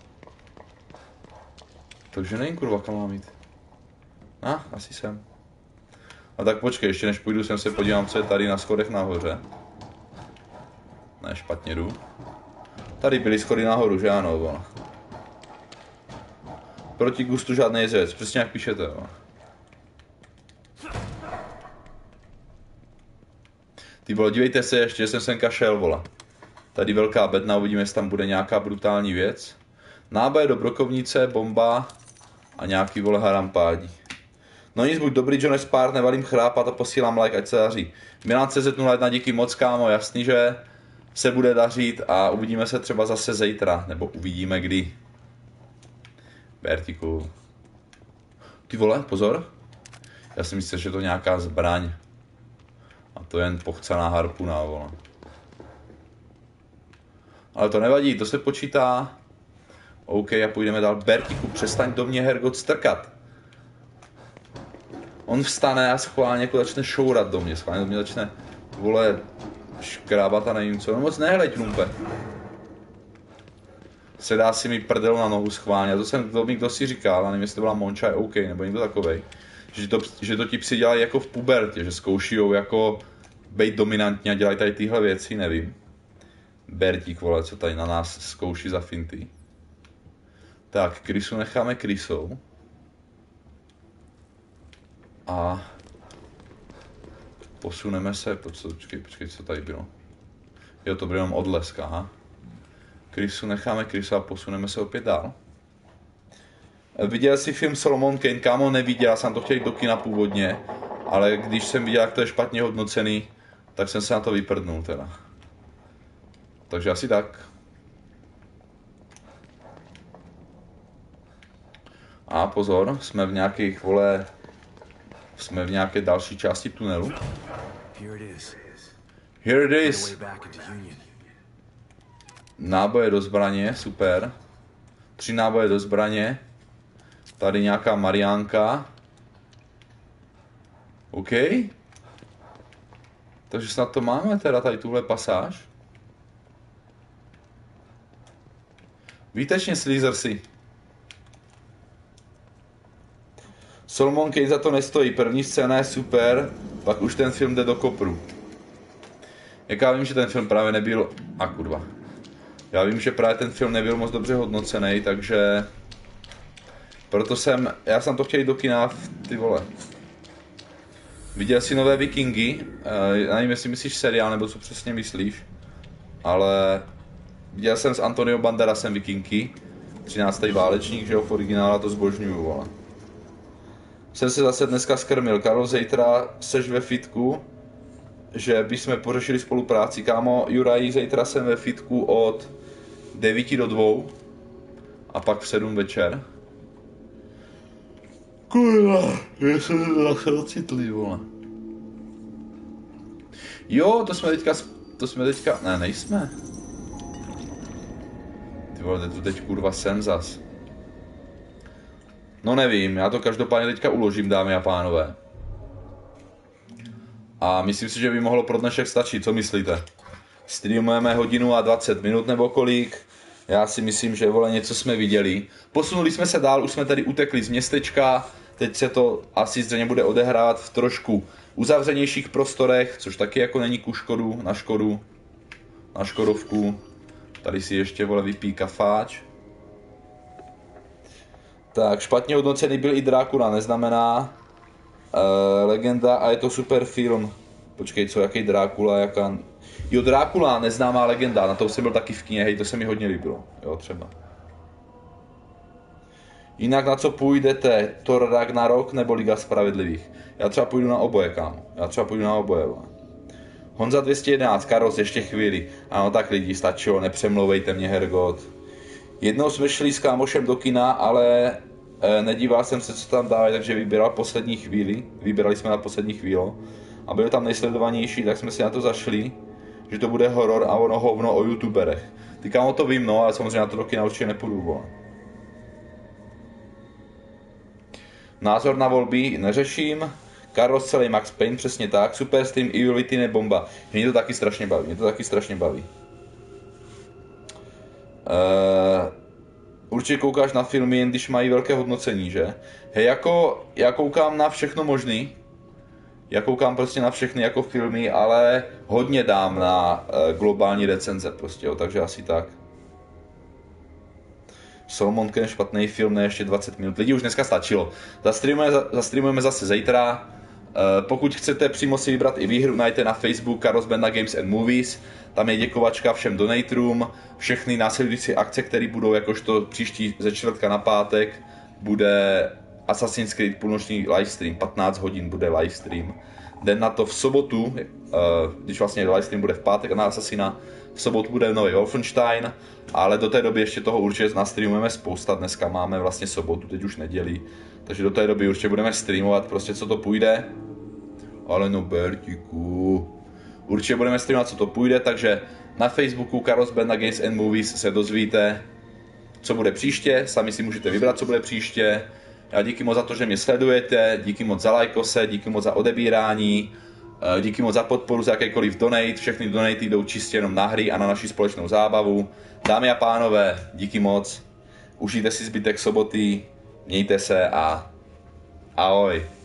Takže nevím, kurva, kam mám jít. Asi sem. A tak počkej, ještě než půjdu sem se podívám, co je tady na schodech nahoře. Ne, špatně jdu. Tady byly schody nahoru, že ano, vole. Proti gustu žádný jezec, přesně jak píšete, vole. Ty vole, dívejte se ještě, že jsem semka šel, vole. Tady velká bedna, uvidíme, jestli tam bude nějaká brutální věc. Náboje do brokovnice, bomba a nějaký, vole, harampádí. No nic, buď dobrý, John Spart, nevalím chrápat a posílám like, ať se daří. Milan CZ01, díky moc, kámo, jasný, že se bude dařit a uvidíme se třeba zase zítra, nebo uvidíme kdy. Vertiku. Ty vole, pozor. Já si myslím, že je to nějaká zbraň. A to je jen pochcaná harpuna, vole. Ale to nevadí, to se počítá. OK, a půjdeme dál. Bertiku, přestaň do mě, Hergot, strkat. On vstane a schválně jako začne šourat do mě. Schválně do mě začne, vole, škrábat a nevím co. No moc nehleď, lumpe. Sedá si mi prdel na nohu schválně. A to jsem, to mi kdo si říkal, a nevím, jestli to byla Monča, OK, nebo někdo takovej. Že to ti psi dělají jako v pubertě, že zkoušijou jako být dominantní a dělají tady tyhle věci, nevím. Bertík, vole, co tady na nás zkouší za finty. Tak, Krysu necháme Krysou. A posuneme se, počkej, co tady bylo. Jo, to bylo jenom odlesk, aha. Krysu necháme Krysu a posuneme se opět dál. Viděl jsi film Solomon Kane? Kámo, neviděl, jsem to chtěl jít do kina původně, ale když jsem viděl, jak to je špatně hodnocený, tak jsem se na to vyprdnul teda. Takže asi tak. A pozor, jsme v nějakých, vole, jsme v nějaké další části tunelu. Here it is. Náboje do zbraně, super. 3 náboje do zbraně. Tady nějaká Mariánka. OK. Takže snad to máme teda tady tuhle pasáž. Výtečně, Slizersi. Solomon Kane za to nestojí. První scéna je super, pak už ten film jde do kopru. Jak já vím, že ten film právě nebyl... A kurva. Já vím, že právě ten film nebyl moc dobře hodnocený, takže... Proto jsem... Já jsem to chtěl jít do kina, ty vole. Viděl jsi nové Vikingy? Nevím, jestli myslíš seriál, nebo co přesně myslíš. Ale... Viděl jsem s Antonio Banderasem Vikingy. 13. válečník, že jo, v originále to zbožňuju, vole. Jsem se zase dneska skrmil. Karol, zítra seš ve fitku, že bychom pořešili spolupráci. Kámo, Juraj, zítra jsem ve fitku od 9 do 2 a pak v 7 večer. Kurva, já jsem se zase ocitli, vole. Jo, to jsme teďka, ne, nejsme. Ty vole, tu teď kurva jsem zas. No nevím, já to každopádně teďka uložím, dámy a pánové. A myslím si, že by mohlo pro dnešek stačit, co myslíte? Streamujeme 1 hodinu a 20 minut nebo kolik? Já si myslím, že vole, něco jsme viděli. Posunuli jsme se dál, už jsme tady utekli z městečka. Teď se to asi zřejmě bude odehrávat v trošku uzavřenějších prostorech, což taky jako není ku škodu, na Škodovku. Tady si ještě, vole, vypí kafáč. Tak, špatně hodnocený byl i Drákula, neznamená legenda a je to super film. Počkej, co, jaký Drákula, jaká... Jo, Drákula, neznámá legenda, na to jsem byl taky v kině, hej, to se mi hodně líbilo, jo, třeba. Jinak na co půjdete, Thor Ragnarok nebo Liga spravedlivých? Já třeba půjdu na oboje, kámo, Honza 211, Karos, ještě chvíli. Ano, tak lidi, stačilo, nepřemlouvejte mě, Hergot. Jednou jsme šli s kámošem do kina, ale nedíval jsem se, co tam dávají, takže vybírali jsme na poslední chvíli. A byl tam nejsledovanější, tak jsme si na to zašli, že to bude horor a ono hovno o youtuberech. Ty kámo, to vím, no, ale samozřejmě na to do kina určitě nepůjdu, vole. Názor na volby neřeším. Carlos celý Max Payne, přesně tak. Super Stream, Evility ne bomba. Mě to taky strašně baví, určitě koukáš na filmy, jen když mají velké hodnocení, že? Hej, jako já koukám na všechno možný. Já koukám prostě na všechny jako filmy, ale hodně dám na globální recenze prostě, jo, takže asi tak. Solomon Kane, špatný film, ne ještě 20 minut. Lidi, už dneska stačilo. Zastreamujeme zase zítra. Pokud chcete přímo si vybrat i výhru, najděte na Facebook Carlos Benda Games and Movies. Tam je děkovačka všem donatorům. Všechny následující akce, které budou, jakožto příští ze čtvrtka na pátek, bude Assassin's Creed půlnoční livestream, 15 hodin bude livestream. Den na to v sobotu, když vlastně livestream bude v pátek na Assassina, v sobotu bude nový Wolfenstein, ale do té doby ještě toho určitě nastreamujeme spousta, dneska máme vlastně sobotu, teď už nedělí, takže do té doby určitě budeme streamovat prostě co to půjde. Ale no Bertíku, určitě budeme streamovat co to půjde, takže na Facebooku Carlos Benda Games and Movies se dozvíte, co bude příště, sami si můžete vybrat, co bude příště. Já díky moc za to, že mě sledujete, díky moc za lajkose, díky moc za odebírání, díky moc za podporu, za jakýkoliv donate, všechny donaty jdou čistě jenom na hry a na naši společnou zábavu. Dámy a pánové, díky moc, užijte si zbytek soboty, mějte se a ahoj.